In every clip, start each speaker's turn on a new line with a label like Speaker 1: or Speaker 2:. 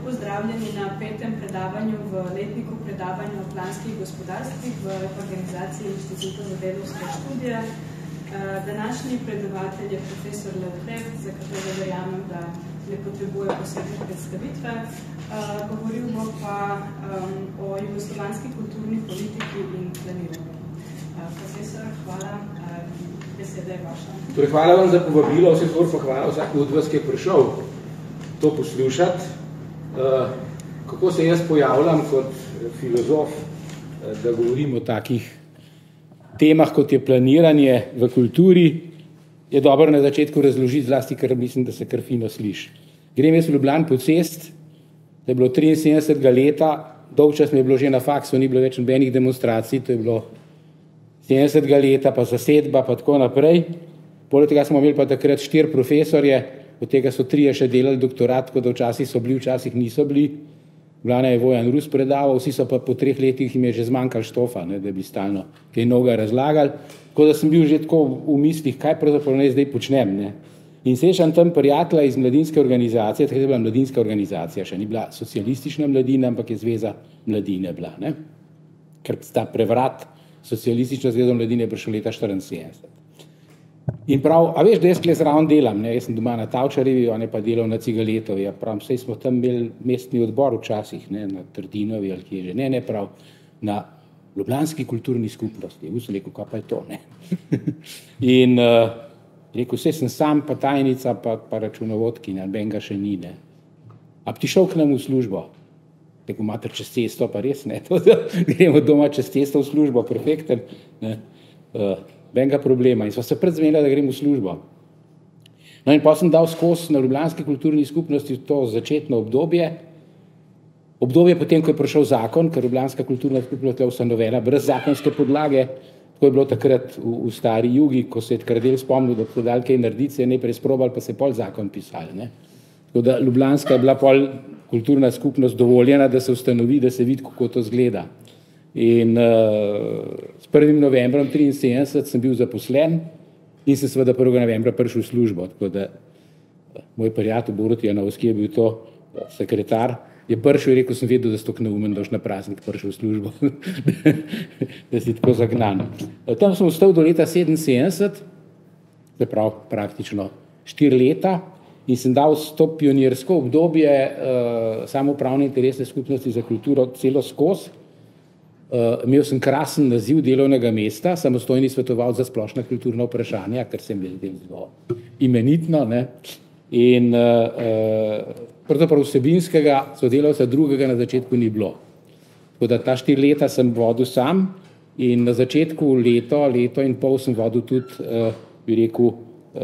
Speaker 1: pozdravljeni na 5. predavanju v letniku predavanja o planskih gospodarstvih v organizaciji Inštituta za delovske študije. Današnji predavatelj je profesor Leotref, za katero verjamem, da ne potrebuje posebne predstavitve. Govoril bo pa o jugoslovanski kulturni politiki in planiranju. Profesor, hvala. Beseda je vaša.
Speaker 2: Torej, hvala vam za povabilo, vse pa hvala vsak od vas, ki je prišel to poslušati. Kako se jaz pojavljam kot filozof, da govorim o takih temah, kot je planiranje v kulturi, je dobro na začetku razložiti, zlasti, ker mislim, da se kar fino sliši. Grem jaz v Ljubljani po cest, da je bilo 73. leta, dolg čas mi je bilo že na faksu, ni bilo več nobenih demonstracij, to je bilo 70. leta, pa zasedba, pa tako naprej. Poleg tega smo imeli pa takrat 4 profesorje, od tega so 3 še delali doktorat, tako da včasih so bili, včasih niso bili. Glavno je Vojan Rus predaval, vsi so pa po 3 letih jim je že zmanjkali štofa, ne, da bi stalno kaj novega razlagali. Tako da sem bil že tako v mislih, kaj pravzaprav ne zdaj počnem. Ne. In srečam tam prijatelja iz mladinske organizacije, takrat je bila mladinska organizacija, še ni bila socialistična mladina, ampak je Zveza mladine bila. Ne. Ker ta prevrat socialistična zveza mladine je prišel leta 1974. In prav, a veš, da jaz tukaj zraven delam, ne? Jaz sem doma na Tavčarjevi, on je pa delal na Cigaletovi, prav, vsej smo tam imeli mestni odbor včasih, ne? Na Trdinovi ali kje že, ne, prav, na Ljubljanski kulturni skupnosti. Vse rekel, kaj pa je to, ne? In rekel, vse sem sam, pa tajnica, pa računovodkinja, benga še ni, ne? A bi ti šel k nam v službo? Tako imate čez cesto, pa res ne, to, da gremo doma čez cesto v službo, perfekten, ne? Benga problema. In sva se predzmenila, da grem v službo. No in pa sem dal skozi na Ljubljanski kulturni skupnosti to začetno obdobje. Obdobje potem, ko je prišel zakon, ker Ljubljanska kulturna skupnost je ustanovena brez zakonske podlage, tako je bilo takrat v stari jugi, ko se je Kardel spomnil, da so dali kaj narediti, se je najprej sprobali, pa se pol zakon pisali. Ne? Tako da Ljubljanska je bila pol kulturna skupnost dovoljena, da se ustanovi, da se vidi, kako to zgleda. In s 1. novembrom 1973 sem bil zaposlen in sem seveda 1. novembra prišel v službo. Tako da moj prijatelj Borut Janovski je bil to sekretar, je prišel in rekel, sem vedel, da si tako neumen, da boš na praznik prišel v službo, da si tako zagnan. Tam sem ostal do leta 1977, se pravi praktično 4 leta, in sem dal to pionirsko obdobje samoupravne interesne skupnosti za kulturo celo skozi. Imel sem krasen naziv delovnega mesta, samostojni svetovalec za splošna kulturna vprašanja, ker sem bil zelo imenitno, ne? In pravzaprav vsebinskega sodelavca drugega na začetku ni bilo. Tako da ta 4 leta sem vodil sam in na začetku leto in pol sem vodil tudi, bi rekel,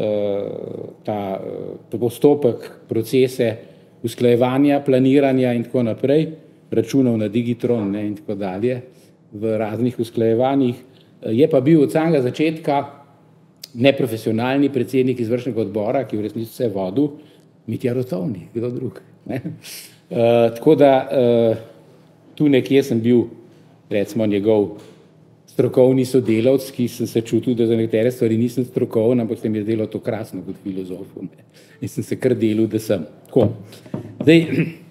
Speaker 2: ta postopek, procese usklajevanja, planiranja in tako naprej, računov na Digitron, ne, in tako dalje, v raznih usklajevanjih. Je pa bil od samega začetka neprofesionalni predsednik izvršnega odbora, ki v resnici vse vodil, Mitja Rotovnik, kdo drug. Ne. Tako da tu nekje sem bil, recimo, njegov strokovni sodelavc, ki sem se čutil, da za nekatere stvari nisem strokoven, ampak se mi je zdelo to krasno kot filozofu. Ne. In sem se kar delil, da sem. Tako. Zdaj,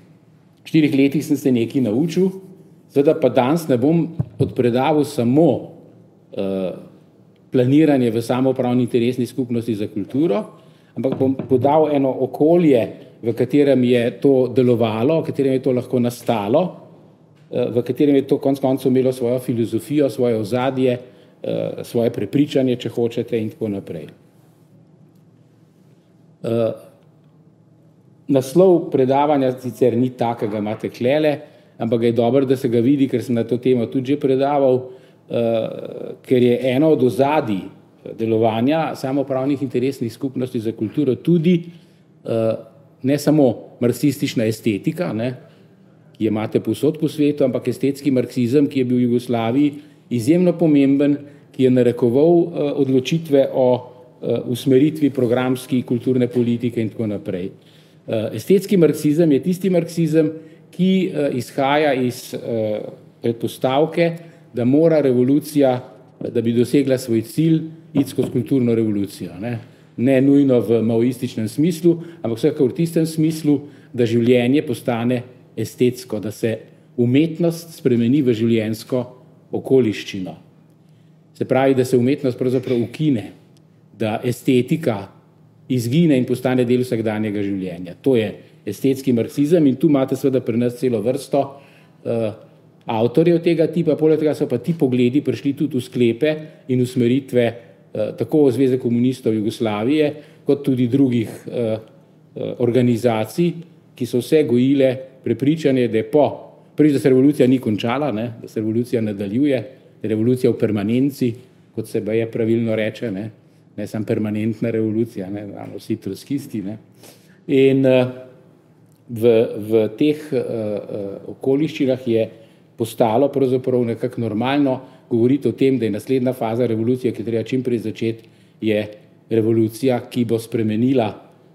Speaker 2: 4 letih sem se nekaj naučil, seveda pa danes ne bom odpredaval samo planiranje v samoupravni interesni skupnosti za kulturo, ampak bom podal eno okolje, v katerem je to delovalo, v katerem je to lahko nastalo, v katerem je to konec koncev imelo svojo filozofijo, svoje ozadje, svoje prepričanje, če hočete, in tako naprej. Naslov predavanja sicer ni tak, ga imate klele, ampak je dobro, da se ga vidi, ker sem na to temo tudi že predaval, ker je eno od ozadij delovanja samoupravnih interesnih skupnosti za kulturo tudi ne samo marksistična estetika, ne, ki jo imate povsod po svetu, ampak estetski marksizem, ki je bil v Jugoslaviji izjemno pomemben, ki je narekoval odločitve o usmeritvi programski kulturne politike in tako naprej. Estetski marksizem je tisti marksizem, ki izhaja iz predpostavke, da mora revolucija, da bi dosegla svoj cilj, iti skozi kulturno revolucijo. Ne nujno v maoističnem smislu, ampak vsekakor v tistem smislu, da življenje postane estetsko, da se umetnost spremeni v življenjsko okoliščino. Se pravi, da se umetnost pravzaprav ukine, da estetika izgine in postane del vsakdanjega življenja. To je estetski marksizem in tu imate seveda pri nas celo vrsto avtorjev tega tipa, poleg tega so pa ti pogledi prišli tudi v sklepe in usmeritve tako Zveze komunistov Jugoslavije, kot tudi drugih organizacij, ki so vse gojile prepričanje, da je prvič, da se revolucija ni končala, da se revolucija nadaljuje, da je revolucija v permanenci, kot se je pravilno reče, ne samo permanentna revolucija, vsi trotskisti. In v teh okoliščinah je postalo pravzaprav nekako normalno govoriti o tem, da je naslednja faza revolucije, ki treba čim prej začeti, je revolucija, ki bo spremenila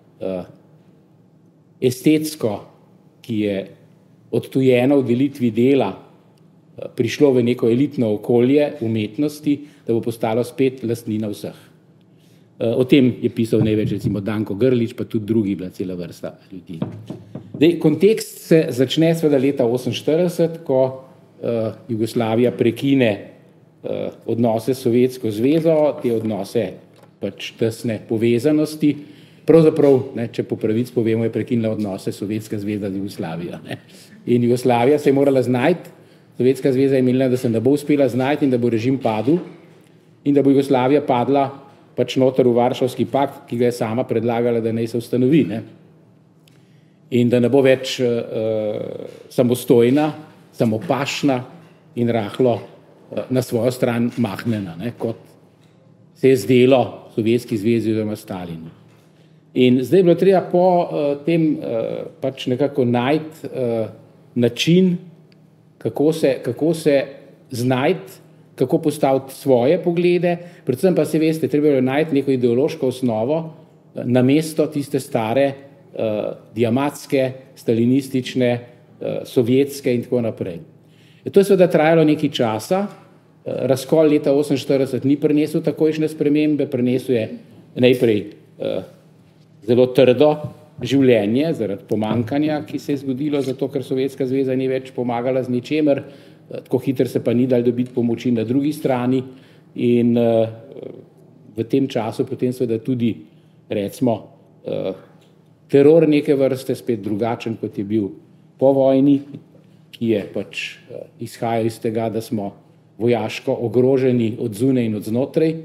Speaker 2: estetsko, ki je odtujeno v delitvi dela, prišlo v neko elitno okolje umetnosti, da bo postalo spet lastnina vseh. O tem je pisal največ recimo Danko Grlić, pa tudi drugi, bila cela vrsta ljudi. Kontekst se začne seveda leta 1948, ko Jugoslavija prekine odnose s Sovjetsko zvezo, te odnose pač tesne povezanosti. Pravzaprav, če po pravici povemo, je prekinila odnose Sovjetska zveza z Jugoslavijo. In Jugoslavija se je morala znajti, Sovjetska zveza je imela, da se ne bo uspela znajti in da bo režim padel in da bo Jugoslavija padla pač noter v Varšavski pakt, ki ga je sama predlagala, da naj se ustanovi. In da ne bo več samostojna, samopašna in rahlo na svojo stran mahnjena, kot se je zdelo Sovjetski zvezi oziroma Stalinu. In zdaj je bilo treba po tem pač nekako najti način, kako se znajti, kako postaviti svoje poglede, predvsem pa se veste, treba je najti neko ideološko osnovo namesto tiste stare diamatske, stalinistične, sovjetske in tako naprej. To je seveda trajalo nekaj časa, razkol leta 1948 ni prinesel takojšnje spremembe, prinesel je najprej zelo trdo življenje zaradi pomankanja, ki se je zgodilo, zato ker Sovjetska zveza ni več pomagala z ničemer, tako hitro se pa ni dal dobiti pomoči na drugi strani in v tem času potem seveda tudi, recimo, teror neke vrste, spet drugačen, kot je bil po vojni, ki je pač izhajal iz tega, da smo vojaško ogroženi od zunaj in od znotraj,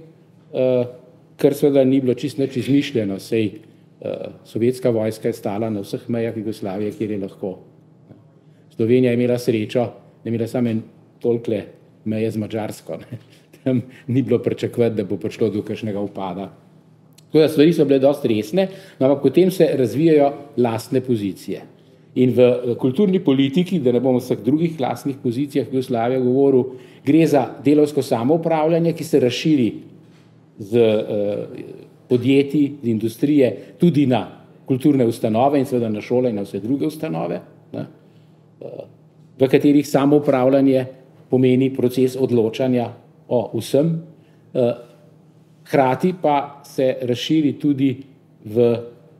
Speaker 2: kar seveda ni bilo čisto nič izmišljeno, sej sovjetska vojska je stala na vseh mejah Jugoslavije, kjer je lahko. Slovenija je imela srečo, da je imela samo tolikle meje z Madžarsko. Tam ni bilo pričakovati, da bo prišlo do kakšnega upada. Tako da stvari so bile dosti resne, ampak potem se razvijajo lastne pozicije. In v kulturni politiki, da ne bom o vseh drugih lastnih pozicijah Jugoslavije govoril, gre za delavsko samoupravljanje, ki se razširi z podjetij, z industrije, tudi na kulturne ustanove in seveda na šole in na vse druge ustanove, v katerih samoupravljanje pomeni proces odločanja o vsem, hkrati pa se razširi tudi v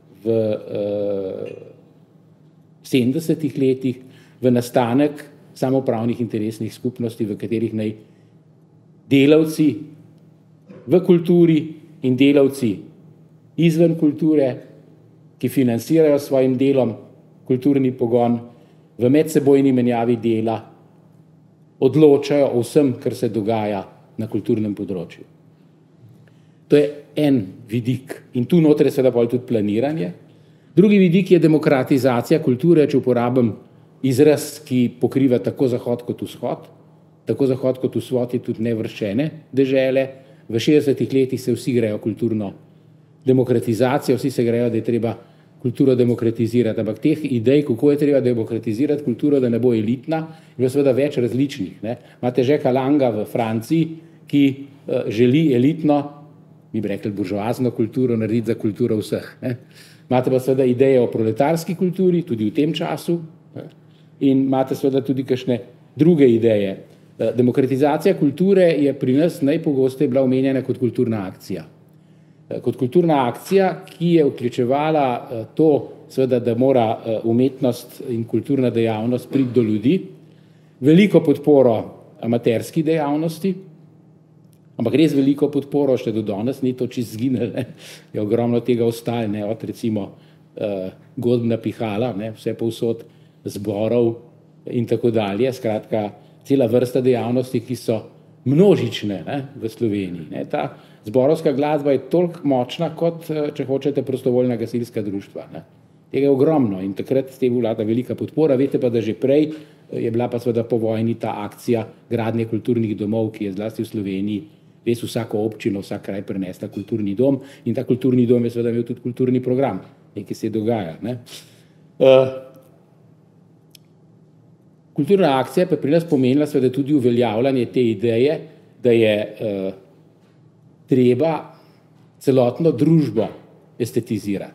Speaker 2: 70-ih letih v nastanek samoupravnih interesnih skupnosti, v katerih naj delavci v kulturi in delavci izven kulture, ki financirajo svojim delom kulturni pogon, v medsebojni menjavi dela odločajo o vsem, kar se dogaja na kulturnem področju. To je en vidik in tu noter je seveda tudi planiranje. Drugi vidik je demokratizacija kulture, če uporabim izraz, ki pokriva tako zahod kot vzhod. Tako zahod kot vzhod je tudi nevrščene dežele. V 60-ih letih se vsi grejo kulturno demokratizacijo, vsi se grejo, da je treba kulturo demokratizirati, ampak teh idej, kako je treba demokratizirati kulturo, da ne bo elitna, je seveda več različnih. Imate Jacquesa Langa v Franciji, ki želi elitno, mi bi rekli buržoazno kulturo, narediti za kulturo vseh. Imate pa seveda ideje o proletarski kulturi, tudi v tem času, in imate seveda tudi kakšne druge ideje. Demokratizacija kulture je pri nas najpogosteje bila omenjena kot kulturna akcija. Kot kulturna akcija, ki je vključevala to seveda, da mora umetnost in kulturna dejavnost priti do ljudi, veliko podporo amaterski dejavnosti, ampak res veliko podporo, še do danes ni to čisto zginilo, je ogromno tega ostalo, od recimo Godbna pihala, vse povsod zborov in tako dalje, skratka, cela vrsta dejavnosti, ki so množične v Sloveniji. Ta zborovska glasba je toliko močna, kot, če hočete, prostovoljna gasilska društva. Tega je ogromno in takrat s tem vlada velika podpora. Veste pa, da že prej je bila pa seveda po vojni ta akcija gradnje kulturnih domov, ki je zlasti v Sloveniji res vsako občino, vsak kraj prinesla kulturni dom in ta kulturni dom je seveda imel tudi kulturni program, nekaj se dogaja. Kulturna akcija pa pri nas pomenila seveda tudi uveljavljanje te ideje, da je treba celotno družbo estetizirati.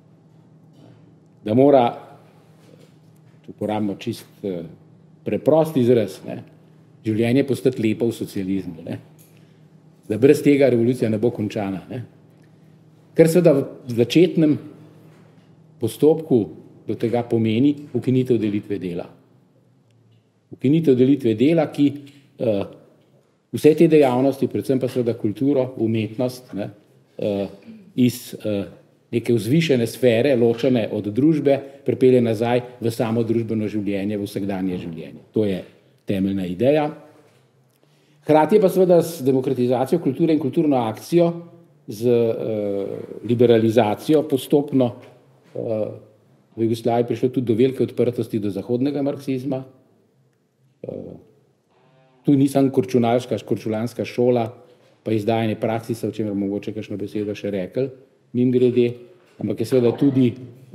Speaker 2: Da mora, če uporabimo čist preprost izraz, življenje postati lepo v socializmu. Da brez tega revolucija ne bo končana. Ker seveda v začetnem postopku do tega pomeni ukinitev delitve dela. Ukinitev delitve dela, ki vse te dejavnosti, predvsem pa seveda kulturo, umetnost, iz neke vzvišene sfere, ločene od družbe, pripelje nazaj v samo družbeno življenje, v vsakdanje življenje. To je temeljna ideja. Hkrati je pa seveda z demokratizacijo kulture in kulturno akcijo, z liberalizacijo postopno v Jugoslaviji prišlo tudi do velike odprtosti do zahodnega marksizma. Tu ni samo korčulanska šola, pa izdajanje praksisa, o čemer mogoče kakšno besedo še rekel, mimogrede, ampak je seveda tudi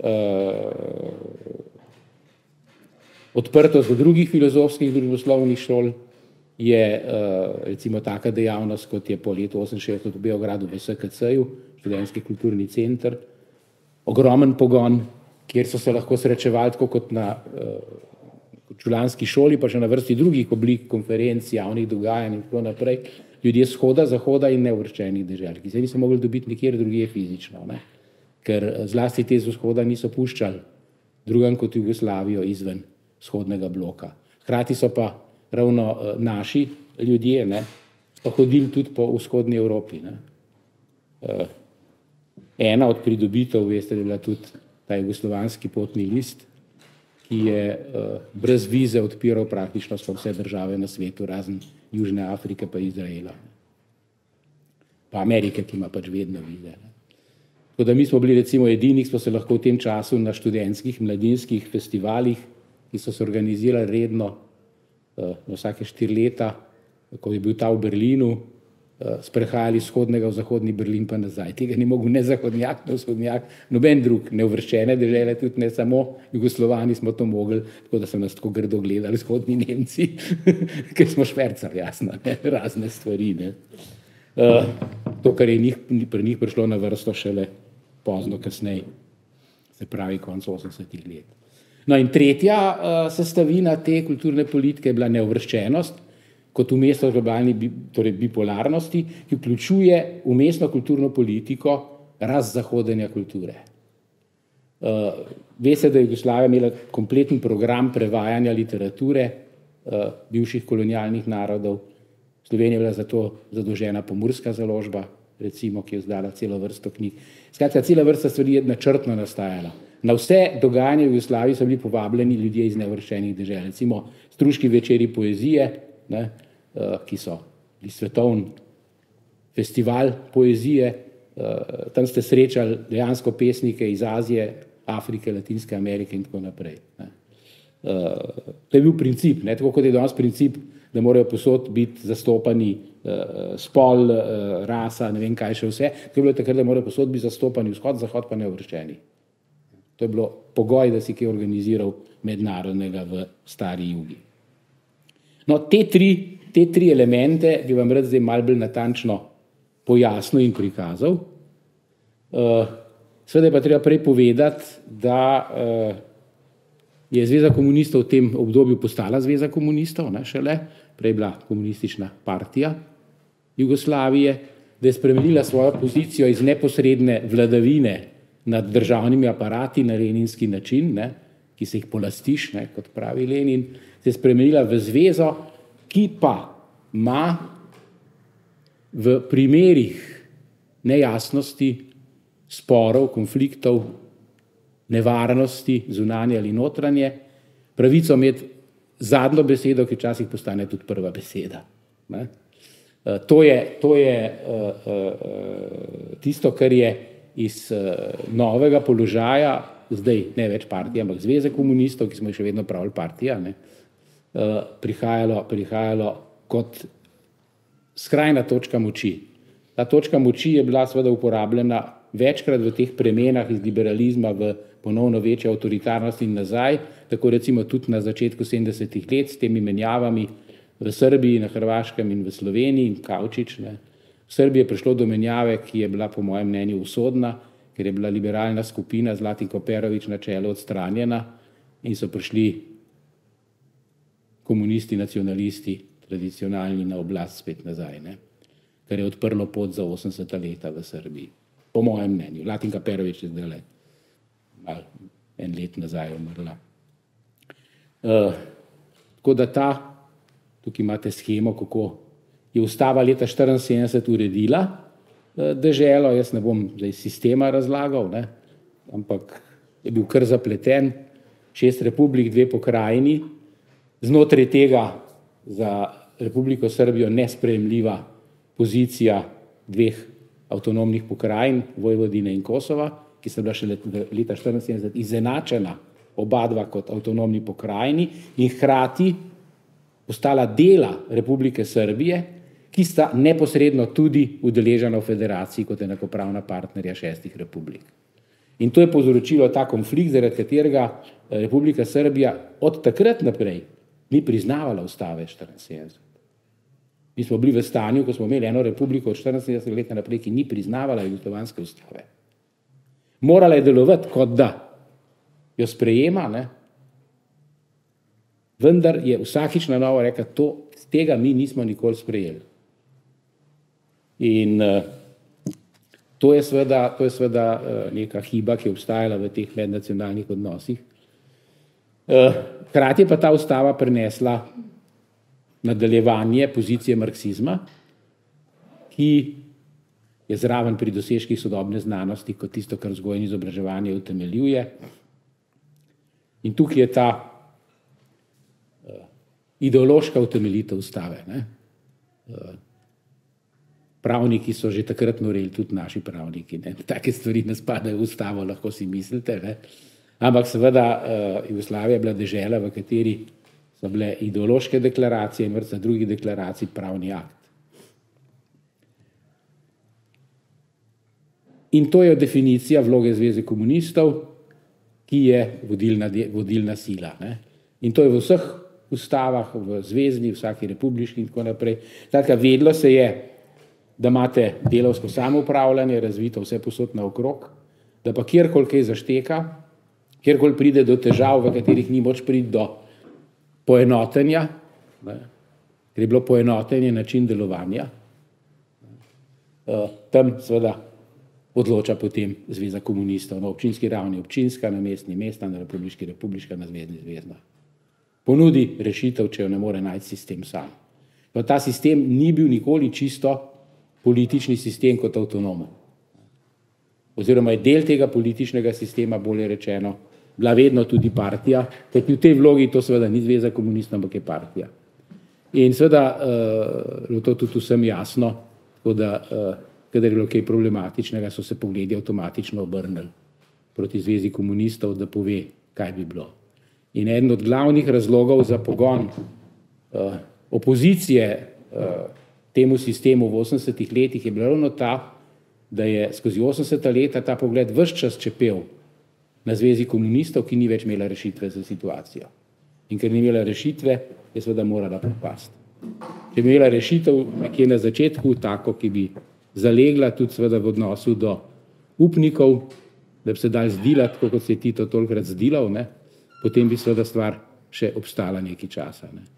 Speaker 2: odprtost do drugih filozofskih družboslovnih šol, je recimo taka dejavnost, kot je po letu 68 v Beogradu v SKC-ju, študentski kulturni center, ogromen pogon, kjer so se lahko srečevali tako kot na korčulanski šoli, pa še na vrsti drugih oblik konferenc, javnih dogajanj in tako naprej, ljudje shoda, zahoda in neuvrščenih dežel, ki se niso mogli dobiti nikjer drugje fizično, ker zlasti te z vzhoda niso puščali drugam kot Jugoslavijo izven vzhodnega bloka. Hkrati so pa ravno naši ljudje pa hodili tudi po vzhodni Evropi. Ena od pridobitev, veste, je bila tudi ta jugoslovanski potni list, ki je brez vize odpiral praktično vse države na svetu, razen Južne Afrike pa Izraela. Pa Amerike, ki ima pač vedno vize. Tako da mi smo bili recimo edini, smo se lahko v tem času na študentskih, mladinskih festivalih, ki so se organizirali redno na vsake 4 leta, ko je bil ta v Berlinu, sprehajali iz vzhodnega v zahodni Berlin pa nazaj. Tega ni mogel ne zahodnjak, ne vzhodnjak, noben drug, neuvrščene dežele, tudi ne samo Jugoslovani smo to mogli, tako da so nas tako grdo gledali vzhodni Nemci, ker smo švercali, jasno, razne stvari. To, kar je pri njih prišlo na vrsto šele pozno kasneje, se pravi konec 80-ih let. No in tretja sestavina te kulturne politike je bila neuvrščenost kot umestnost globalni, torej bipolarnosti, ki vključuje umestno kulturno politiko razzahodenja kulture. Veste, da je Jugoslavija imela kompleten program prevajanja literature bivših kolonialnih narodov. Slovenija je bila zato zadolžena Pomurska založba, recimo, ki je izdala celo vrsto knjig. Skratka, cela vrsta stvari je načrtno nastajala. Na vse dogajanje v Jugoslaviji so bili povabljeni ljudje iz neuvrščenih dežel. Recimo Struški večeri poezije, ki so bili svetovni festival poezije, tam ste srečali dejansko pesnike iz Azije, Afrike, Latinske Amerike in tako naprej. To je bil princip, tako kot je danes princip, da morajo povsod biti zastopani spol, rasa, ne vem kaj še vse. To je bilo takrat, da morajo povsod biti zastopani vzhod, zahod pa neuvrščeni. To je bilo pogoj, da si kaj organiziral mednarodnega v stari Jugi. No, te tri elemente bi vam rad zdaj malo bolj natančno pojasnil in prikazal. Seveda je pa treba prej povedati, da je Zveza komunistov v tem obdobju postala Zveza komunistov, šele, prej bila komunistična partija Jugoslavije, da je spremenila svojo pozicijo iz neposredne vladavine nad državnimi aparati na leninski način, ne, ki se jih polastiš, ne, kot pravi Lenin, se je spremenila v zvezo, ki pa ima v primerih nejasnosti, sporov, konfliktov, nevarnosti, zunanje ali notranje, pravico imeti zadnjo besedo, ki včasih postane tudi prva beseda. Ne. To je tisto, kar je iz novega položaja, zdaj ne več partije, ampak Zveze komunistov, ki smo jih še vedno pravili partija, ne, prihajalo kot skrajna točka moči. Ta točka moči je bila seveda uporabljena večkrat v teh premenah iz liberalizma v ponovno večjo avtoritarnost in nazaj, tako recimo tudi na začetku 70. let s temi menjavami v Srbiji, na Hrvaškem in v Sloveniji, in Kavčič. Ne. V Srbiji je prišlo do menjave, ki je bila po mojem mnenju usodna, ker je bila liberalna skupina Zlatinko Perović na čelu odstranjena in so prišli komunisti, nacionalisti, tradicionalni na oblast spet nazaj, ne. Kar je odprlo pot za 80. leta v Srbiji. Po mojem mnenju. Zlatinka Perović je zdaj en let nazaj umrla. Tako da tukaj imate shemo, kako je ustava leta 1974 uredila deželo, jaz ne bom zdaj sistema razlagal, ne, ampak je bil kar zapleten, 6 republik, 2 pokrajini, znotraj tega za Republiko Srbijo nesprejemljiva pozicija 2 avtonomnih pokrajin, Vojvodine in Kosova, ki sta bila še leta 1974 izenačena oba kot avtonomni pokrajini in hkrati postala dela Republike Srbije, ki sta neposredno tudi udeležena v federaciji kot enakopravna partnerja 6 republik. In to je povzročilo ta konflikt, zaradi katerega Republika Srbija od takrat naprej ni priznavala ustave 1974. Mi smo bili v stanju, ko smo imeli eno republiko od 74 let naprej, ki ni priznavala jugoslovanske ustave. Morala je delovati, kot da jo sprejema, ne? Vendar je vsakič na novo rekla, tega mi nismo nikoli sprejeli. In to je seveda neka hiba, ki je obstajala v teh mednacionalnih odnosih. Hkrati je pa ta ustava prinesla nadaljevanje pozicije marksizma, ki je zraven pri dosežkih sodobne znanosti kot tisto, kar vzgoja in izobraževanje utemeljuje. In tukaj je ta ideološka utemeljitev ustave. Ne? Pravniki so že takrat noreli, tudi naši pravniki. Ne? Take stvari ne spadajo v ustavo, lahko si mislite. Ne? Ampak seveda Jugoslavija je bila dežela, v kateri so bile ideološke deklaracije in vrsta drugih deklaracij pravni akt. In to je definicija vloge Zveze komunistov, ki je vodilna sila. Ne? In to je v vseh ustavah, v zvezni, vsaki republiški in tako naprej. Tako, vedlo se je, da imate delavsko samoupravljanje, razvito vse posod naokrog, da pa kjerkoli kaj zašteka, kjerkoli pride do težav, v katerih ni moč priti do poenotenja, ne, ker je bilo poenotenje način delovanja, tam seveda odloča potem Zveza komunistov na občinski ravni, občinska, na mestni mesta, na republiški republiška, na zvezni zvezna. Ponudi rešitev, če jo ne more najti sistem sam. Pa ta sistem ni bil nikoli čisto politični sistem kot avtonomen. Oziroma je del tega političnega sistema, bolje rečeno, bila vedno tudi partija, kajti v tej vlogi to seveda ni Zveza komunistov, ampak je partija. In seveda je to tudi vsem jasno, tako da kadar je bilo kaj problematičnega, so se pogledi avtomatično obrnili proti Zvezi komunistov, da pove, kaj bi bilo. In eden od glavnih razlogov za pogon opozicije temu sistemu v 80. letih je bila ravno ta, da je skozi 80. leta ta pogled ves čas čepel na Zvezi komunistov, ki ni več imela rešitve za situacijo. In ker ni imela rešitve, je seveda morala propasti. Če bi imela rešitev nekje na začetku, tako, ki bi zalegla tudi seveda v odnosu do upnikov, da bi se dal zdilati, kot se je Tito tolikrat zdilal, ne, potem bi seveda stvar še obstala nekaj časa. Ne.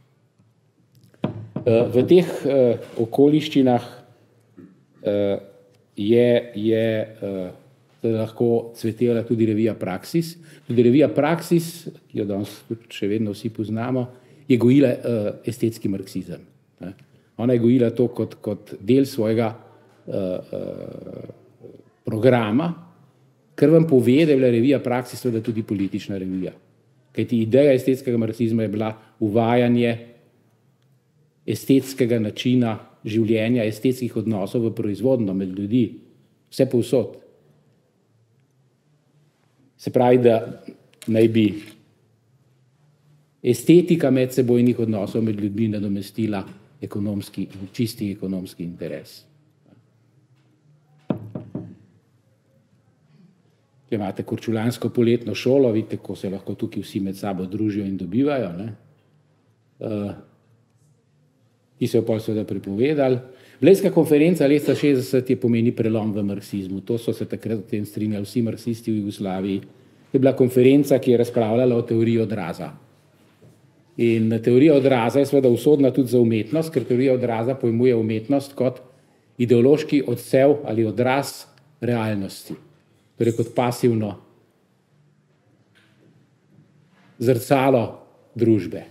Speaker 2: V teh okoliščinah je da lahko cvetela tudi revija Praxis. Tudi revija Praxis, ki jo danes še vedno vsi poznamo, je gojila estetski marksizem. Ona je gojila to kot del svojega programa, kar vam pove, da je bila revija Praxis tudi politična revija. Kajti ideja estetskega marksizma je bila uvajanje estetskega načina življenja, estetskih odnosov v proizvodno med ljudi, vse povsod. Se pravi, da naj bi estetika medsebojnih odnosov med ljudmi nadomestila čisti ekonomski interes. Če imate korčulansko poletno šolo, vidite, ko se lahko tukaj vsi med sabo družijo in dobivajo, ki so jo potem seveda prepovedali. Blejska konferenca leta 60 je pomeni prelom v marksizmu. To so se takrat o tem strinjali vsi marksisti v Jugoslaviji. To je bila konferenca, ki je razpravljala o teoriji odraza. In teorija odraza je seveda usodna tudi za umetnost, ker teorija odraza pojmuje umetnost kot ideološki odsev ali odraz realnosti. Torej kot pasivno zrcalo družbe.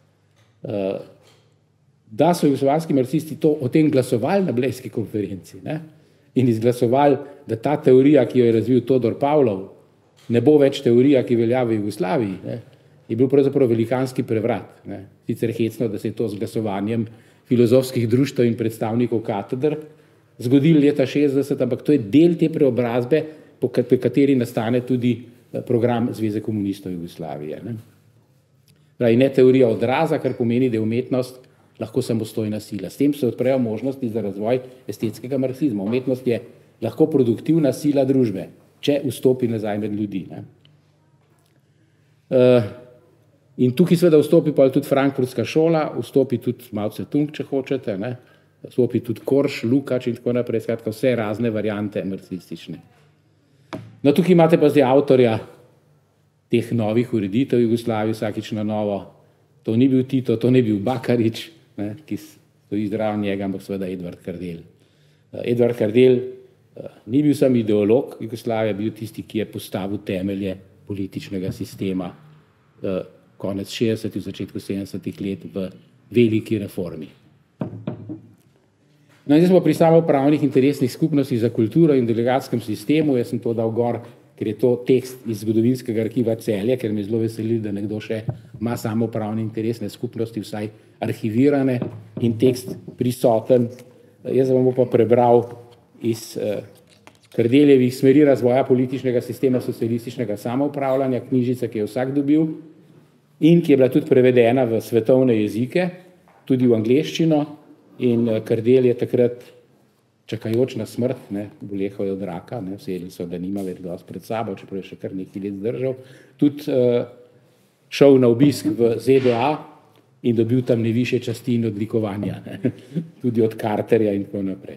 Speaker 2: Da so jugoslovanski marksisti o tem glasovali na Blejski konferenci in izglasovali, da ta teorija, ki jo je razvil Todor Pavlov, ne bo več teorija, ki velja v Jugoslaviji, je bil pravzaprav velikanski prevrat. Sicer hecno, da se je to z glasovanjem filozofskih društev in predstavnikov kateder zgodilo leta 60, ampak to je del te preobrazbe, po kateri nastane tudi program Zveze komunistov Jugoslavije. Ne teorija odraza, kar pomeni, da je umetnost lahko samostojna sila. S tem se odprejo možnosti za razvoj estetskega marksizma. Umetnost je lahko produktivna sila družbe, če vstopi nazaj med ljudi. In tukaj seveda vstopi pa tudi Frankfurtska šola, vstopi tudi Mao Tse-tung, če hočete, vstopi tudi Korš, Lukács in tako naprej, skratka vse razne variante marksistične. No, tukaj imate pa zdaj avtorja teh novih ureditev v Jugoslaviji, vsakič na novo. To ni bil Tito, to ni bil Bakarič, ki stoji zraven njega, ampak seveda Edvard Kardelj. Edvard Kardelj ni bil sam ideolog Jugoslavije, bil tisti, ki je postavil temelje političnega sistema konec 60. v začetku 70. let v veliki reformi. No, zdaj smo pri samoupravnih interesnih skupnostih za kulturo in delegatskem sistemu. Jaz sem to dal gor, ker je to tekst iz zgodovinskega arhiva Celje, ker me zelo veseli, da nekdo še ima samoupravne interesne skupnosti, vsaj arhivirane in tekst prisoten. Jaz vam bom pa prebral iz Kardeljevih smeri razvoja političnega sistema socialističnega samoupravljanja, knjižica, ki je vsak dobil in ki je bila tudi prevedena v svetovne jezike, tudi v angleščino. In Kardelj je takrat, čakajoč na smrt, bolehal je od raka, vseli so, da nima več dosti pred sabo, čeprav je še kar nekaj let zdržal, tudi šel na obisk v ZDA in dobil tam najvišje časti in odlikovanja, tudi od Carterja in tako naprej.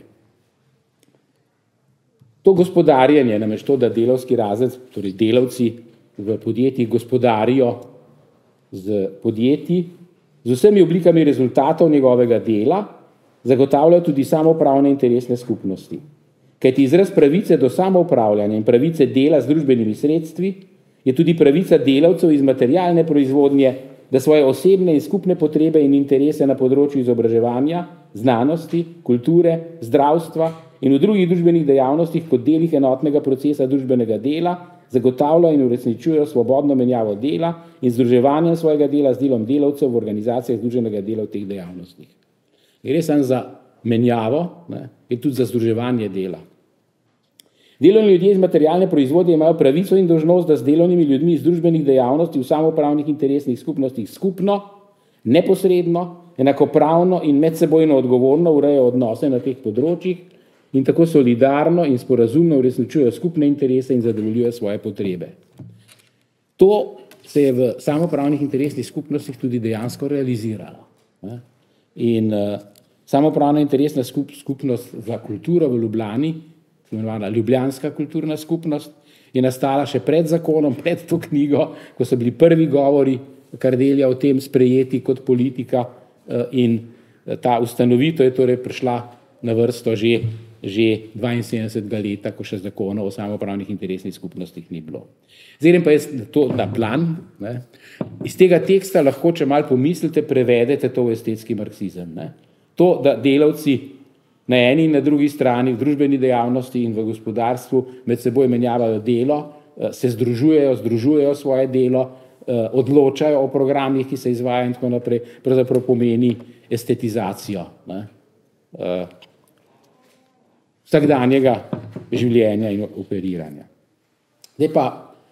Speaker 2: To gospodarjenje, namreč to, da delavski razred, torej delavci v podjetjih gospodarijo z podjetji, z vsemi oblikami rezultatov njegovega dela, zagotavljajo tudi samoupravne interesne skupnosti. Kajti izraz pravice do samoupravljanja in pravice dela z družbenimi sredstvi je tudi pravica delavcev iz materialne proizvodnje, da svoje osebne in skupne potrebe in interese na področju izobraževanja, znanosti, kulture, zdravstva in v drugih družbenih dejavnostih kot delih enotnega procesa družbenega dela zagotavljajo in uresničujejo svobodno menjavo dela in združevanje svojega dela z delom delavcev v organizacijah združenega dela v teh dejavnostih. Gre samo za menjavo in tudi za združevanje dela. Delovni ljudje iz materialne proizvodnje imajo pravico in dolžnost, da z delovnimi ljudmi iz družbenih dejavnosti v samoupravnih interesnih skupnostih skupno, neposredno, enakopravno in medsebojno odgovorno urejajo odnose na teh področjih in tako solidarno in sporazumno uresničujejo skupne interese in zadovoljujejo svoje potrebe. To se je v samoupravnih interesnih skupnostih tudi dejansko realiziralo. In samoupravna interesna skupnost za kulturo v Ljubljani, imenovana Ljubljanska kulturna skupnost, je nastala še pred zakonom, pred to knjigo, ko so bili prvi govori Kardelja o tem sprejeti kot politika in ta ustanovitev je torej prišla na vrsto že že 72. leta, ko še zakonov o samoupravnih interesnih skupnostih ni bilo. Zdaj pa je to na plan. Ne. Iz tega teksta lahko, če malo pomislite, prevedete to v estetski marksizem. Ne. To, da delavci na eni in na drugi strani v družbeni dejavnosti in v gospodarstvu med seboj menjavajo delo, se združujejo svoje delo, odločajo o programih, ki se izvajajo in tako naprej, pravzaprav pomeni estetizacijo, ne, vsakdanjega življenja in operiranja. Zdaj pa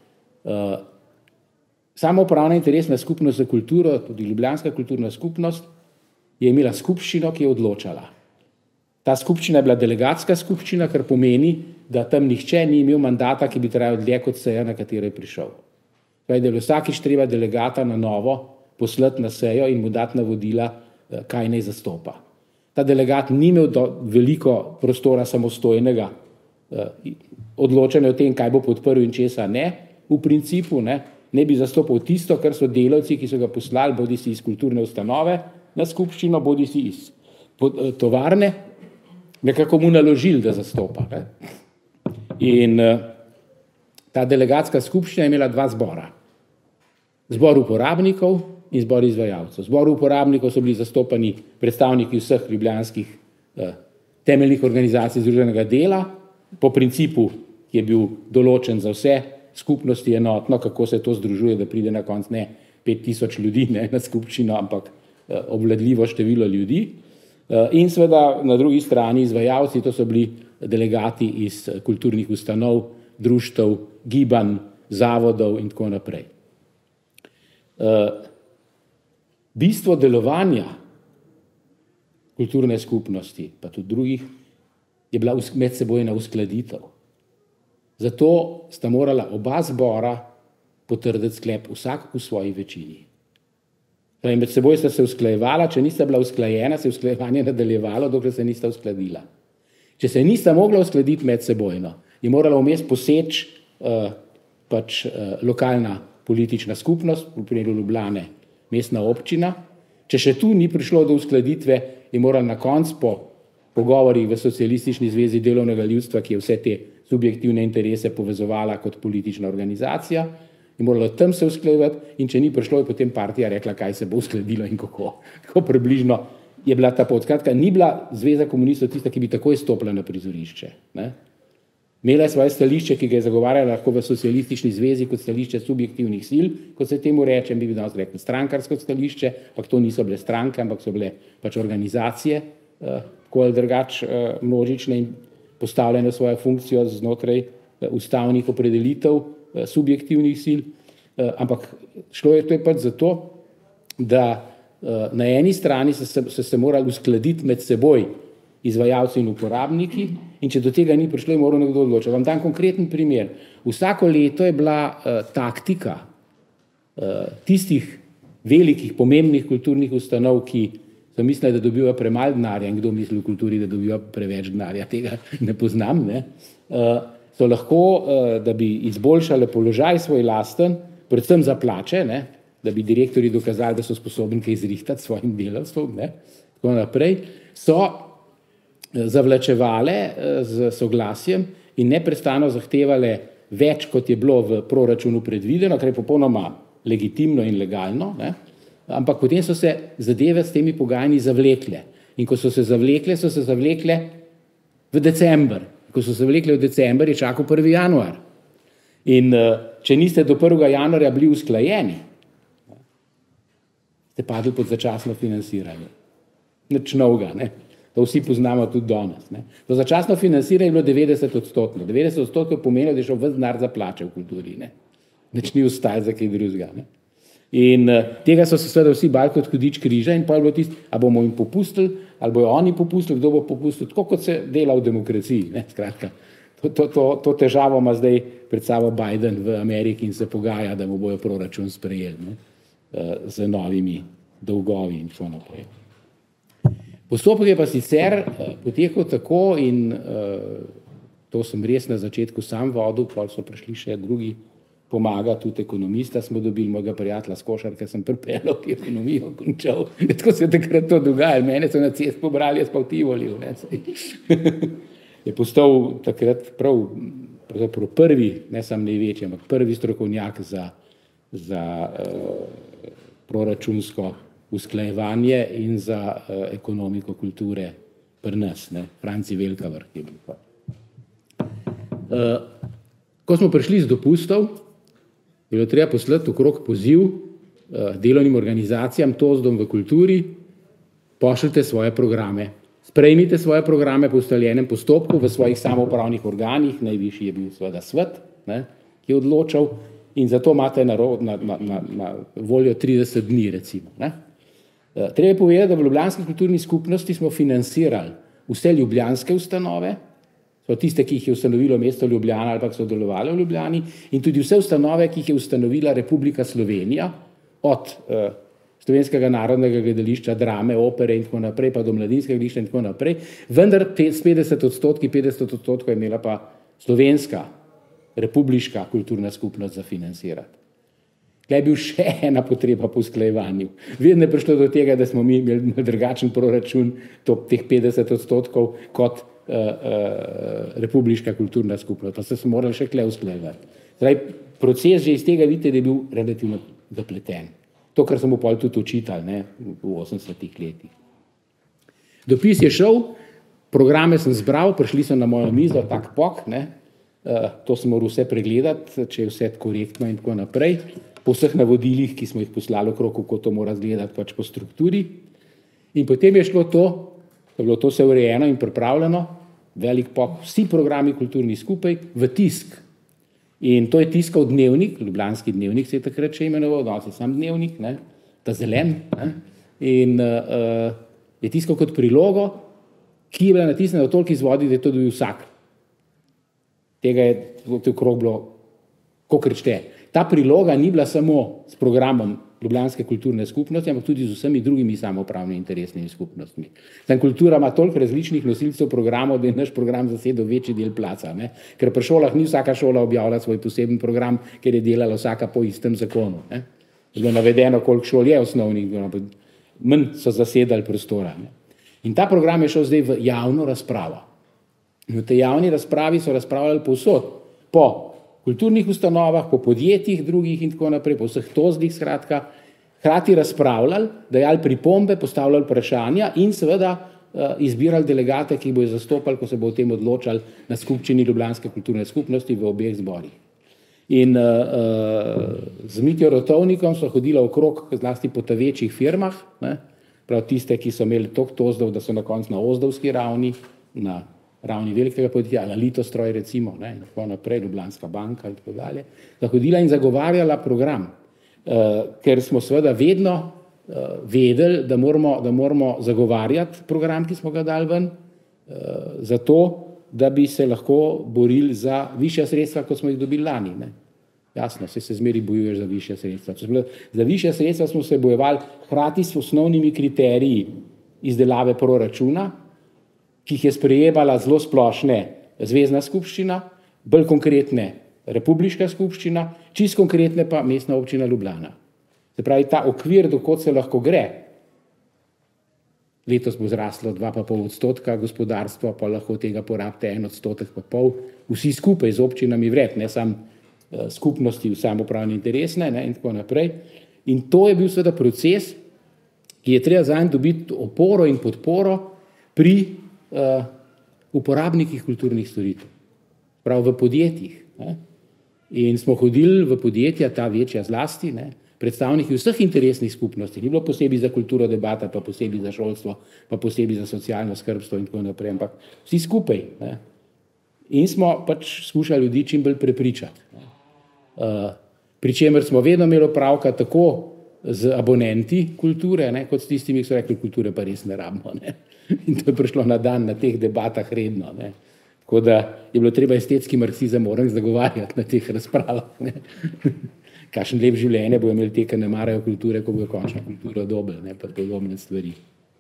Speaker 2: samoupravna interesna skupnost za kulturo, tudi Ljubljanska kulturna skupnost, je imela skupščino, ki je odločala. Ta skupščina je bila delegatska skupščina, kar pomeni, da tam nihče ni imel mandata, ki bi trajal dlje kot seja, na katero je prišel. Da je vsakič treba delegata na novo poslati na sejo in mu dati navodila, kaj naj zastopa. Ta delegat ni imel veliko prostora samostojnega odločanja o tem, kaj bo podprl in česa ne. V principu ne bi zastopal tisto, kar so delavci, ki so ga poslali, bodisi iz kulturne ustanove na skupščino, bodisi iz tovarne, nekako mu naložili, da zastopa. Ne. In ta delegatska skupščina je imela dva zbora. Zbor uporabnikov in zbor izvajalcev. Zbor uporabnikov so bili zastopani predstavniki vseh ljubljanskih temeljnih organizacij združenega dela, po principu, ki je bil določen za vse skupnosti enotno, kako se to združuje, da pride na konc ne 5000 ljudi na skupščino, ampak obvladljivo število ljudi. In seveda na drugi strani izvajalci, to so bili delegati iz kulturnih ustanov, društev, gibanj, zavodov in tako naprej. Bistvo delovanja kulturne skupnosti, pa tudi drugih, je bila medsebojna uskladitev. Zato sta morala oba zbora potrditi sklep vsak v svoji večini. Med seboj sta se usklajevala, če nista bila usklajena, se je usklajevanje nadaljevalo, dokler se nista uskladila. Če se nista mogla uskladiti medsebojno, je morala vmes poseči lokalna politična skupnost, v primeru Ljubljane mestna občina. Če še tu ni prišlo do uskladitve, je morala na koncu po pogovorih v Socialistični zvezi delovnega ljudstva, ki je vse te subjektivne interese povezovala kot politična organizacija, je morala tam se usklajevati in če ni prišlo, je potem partija rekla, kaj se bo uskladilo in kako. Tako približno je bila ta pot. Skratka, ni bila Zveza komunistov tista, ki bi takoj stopila na prizorišče. Ne? Imela je svoje stališče, ki ga je zagovarjala lahko v Socialistični zvezi kot stališče subjektivnih sil, kot se temu reče, bi danes rekli strankarsko stališče, ampak to niso bile stranke, ampak so bile organizacije, tako ali drugač množične in postavljene svojo funkcijo znotraj ustavnih opredelitev subjektivnih sil, ampak šlo je to zato, da na eni strani so se morali uskladiti med seboj izvajalci in uporabniki in če do tega ni prišlo, je moral nekdo odločiti. Vam dam konkreten primer. Vsako leto je bila taktika tistih velikih, pomembnih kulturnih ustanov, ki so mislili, da dobijo premalo denarja, in kdo misli v kulturi, da dobijo preveč denarja, tega ne poznam, ne? So lahko, da bi izboljšale položaj svoj lasten, predvsem za plače, ne? Da bi direktorji dokazali, da so sposobni kaj zrihtati svojim delavstvom, ne? Tako naprej, so zavlačevale z soglasjem in neprestano zahtevale več, kot je bilo v proračunu predvideno, kar je popolnoma legitimno in legalno, ne? Ampak potem so se zadeve s temi pogajanji zavlekle. In ko so se zavlekle v december. Ko so se vlekle v december, je čakal 1. januar. In če niste do 1. januarja bili usklajeni, ste padli pod začasno financiranje. Nič novega, ne? To vsi poznamo tudi danes. Ne? To začasno financiranje je bilo 90%. 90% pomeni, da je šel ves denar za plače v kulturi. Ne? Nič ni ostalo za kaj drugega. Ne? In tega so se seveda vsi bali kot hudič križa in pa je bilo tisto, a bomo jim popustili, ali bojo oni popustili, kdo bo popustil, tako kot se dela v demokraciji. Ne? Skratka, to težavo ima zdaj pred sabo Biden v Ameriki in se pogaja, da mu bojo proračun sprejeli, ne? Z novimi dolgovi in tako naprej. Postopek je pa sicer potekal tako in to sem res na začetku sam vodil, potem so prišli še drugi pomaga, tudi ekonomista smo dobili, mojega prijatelja s košarke sem pripeljal, ki je ekonomijo končal. Tako se je takrat to dogajalo, mene so na cest pobrali, jaz pa v Tivoliju. je postal takrat pravzaprav prvi, ne samo največji, ampak prvi strokovnjak za proračunsko usklajevanje in za ekonomiko kulture pri nas, ne, Franci Velkavrh je bil pa. Ko smo prišli z dopustov, je bilo treba poslati okrog poziv delovnim organizacijam, tozdom v kulturi, pošljite svoje programe. Sprejmite svoje programe po ustaljenem postopku v svojih samoupravnih organih, najvišji je bil seveda svet, ne, ki je odločal in zato imate na voljo 30 dni, recimo. Ne. Treba je povedati, da v Ljubljanski kulturni skupnosti smo financirali vse ljubljanske ustanove, so tiste, ki jih je ustanovilo mesto Ljubljana ali pa so delovale v Ljubljani, in tudi vse ustanove, ki jih je ustanovila Republika Slovenija, od Slovenskega narodnega gledališča, drame, opere in tako naprej, pa do mladinskega gledališča in tako naprej, vendar s 50% je imela pa slovenska, republiška kulturna skupnost za financirati. Tukaj je bil še ena potreba po usklajevanju. Vedno je prišlo do tega, da smo mi imeli drugačen proračun, teh 50% kot republiška kulturna skupnost, pa se smo morali še tukaj usklajevati. Zdaj, proces že iz tega vidite, da je bil relativno zapleten. To, kar smo pol tudi učitali, ne, v 80-ih letih. Dopis je šel, programe sem zbral, prišli so na mojo mizo, tak pok, ne, to sem moral vse pregledati, če je vse korektno in tako naprej, po vseh navodilih, ki smo jih poslali okrog, kako to mora izgledati pač po strukturi. In potem je šlo to, da je bilo to vse urejeno in pripravljeno, velik pok, vsi programi kulturni skupaj v tisk. In to je tiskal dnevnik, Ljubljanski dnevnik se je takrat še imenoval, danes je sam dnevnik, ne, ta zelen, ne, in je tiskal kot prilogo, ki je bila natisnjena v toliko izvodi, da je to dobil vsak. Tega je okrog bilo, kolikor šteje. Ta priloga ni bila samo s programom Ljubljanske kulturne skupnosti, ampak tudi z vsemi drugimi samoupravnimi interesnimi skupnostmi. Tam kultura ima toliko različnih nosilcev programov, da je naš program zasedel večji del placa, ne? Ker pri šolah ni vsaka šola objavila svoj poseben program, ker je delala vsaka po istem zakonu. Ne? Je bilo navedeno, koliko šol je osnovnih, manj so zasedali prostora. Ne? In ta program je šel zdaj v javno razpravo. In v tej javni razpravi so razpravljali povsod, po kulturnih ustanovah, po podjetjih drugih in tako naprej, po vseh tozdih, skratka, hkrati razpravljali, dajali pripombe, postavljali vprašanja in seveda izbirali delegate, ki bojo zastopali, ko se bo o tem odločali na skupščini Ljubljanske kulturne skupnosti v obeh zborih. In z Mitjo Rotovnikom so hodila okrog, zlasti po ta večjih firmah, ne, prav tiste, ki so imeli toliko tozdov, da so na koncu na ozdovski ravni, na ravni velikega podjetja, na Litostroj recimo, ne, in tako naprej, Ljubljanska banka in tako dalje, da hodila in zagovarjala program, ker smo seveda vedno vedeli, da moramo zagovarjati program, ki smo ga dali ven, zato, da bi se lahko borili za višja sredstva, kot smo jih dobili lani. Ne. Jasno, se zmeri bojuješ za višja sredstva. Za višja sredstva smo se bojevali hkrati s osnovnimi kriteriji izdelave proračuna, ki jih je sprejemala zelo splošne zvezna skupščina, bolj konkretne republiška skupščina, čisto konkretne pa mestna občina Ljubljana. Se pravi, ta okvir, dokot se lahko gre, letos bo zraslo 2,5% gospodarstva, pa lahko tega porabite 1,5%, vsi skupaj z občinami vred, ne samo skupnosti v samoupravne interesne, ne, in tako naprej. In to je bil seveda proces, ki je treba zanj dobiti oporo in podporo pri uporabnikih kulturnih storitev, prav v podjetjih. Ne. In smo hodili v podjetja, ta večja zlasti, ne, predstavniki vseh interesnih skupnosti, ni bilo posebej za kulturo debata, pa posebej za šolstvo, pa posebej za socialno skrbstvo in tako naprej, ampak vsi skupaj. Ne. In smo pač skušali ljudi čim bolj prepričati. Pri čemer smo vedno imeli opravka tako z abonenti kulture, ne, kot s tistimi, ki so rekli, kulture pa res ne rabimo. Ne. In to je prišlo na dan na teh debatah redno. Ne. Tako da je bilo treba estetski marksizem zagovarjati na teh razpravah. Ne. Kakšen lep življenje bojo imeli te, ki ne marajo kulture, ko bojo končno kulturo dobili, ne, pa podobne stvari.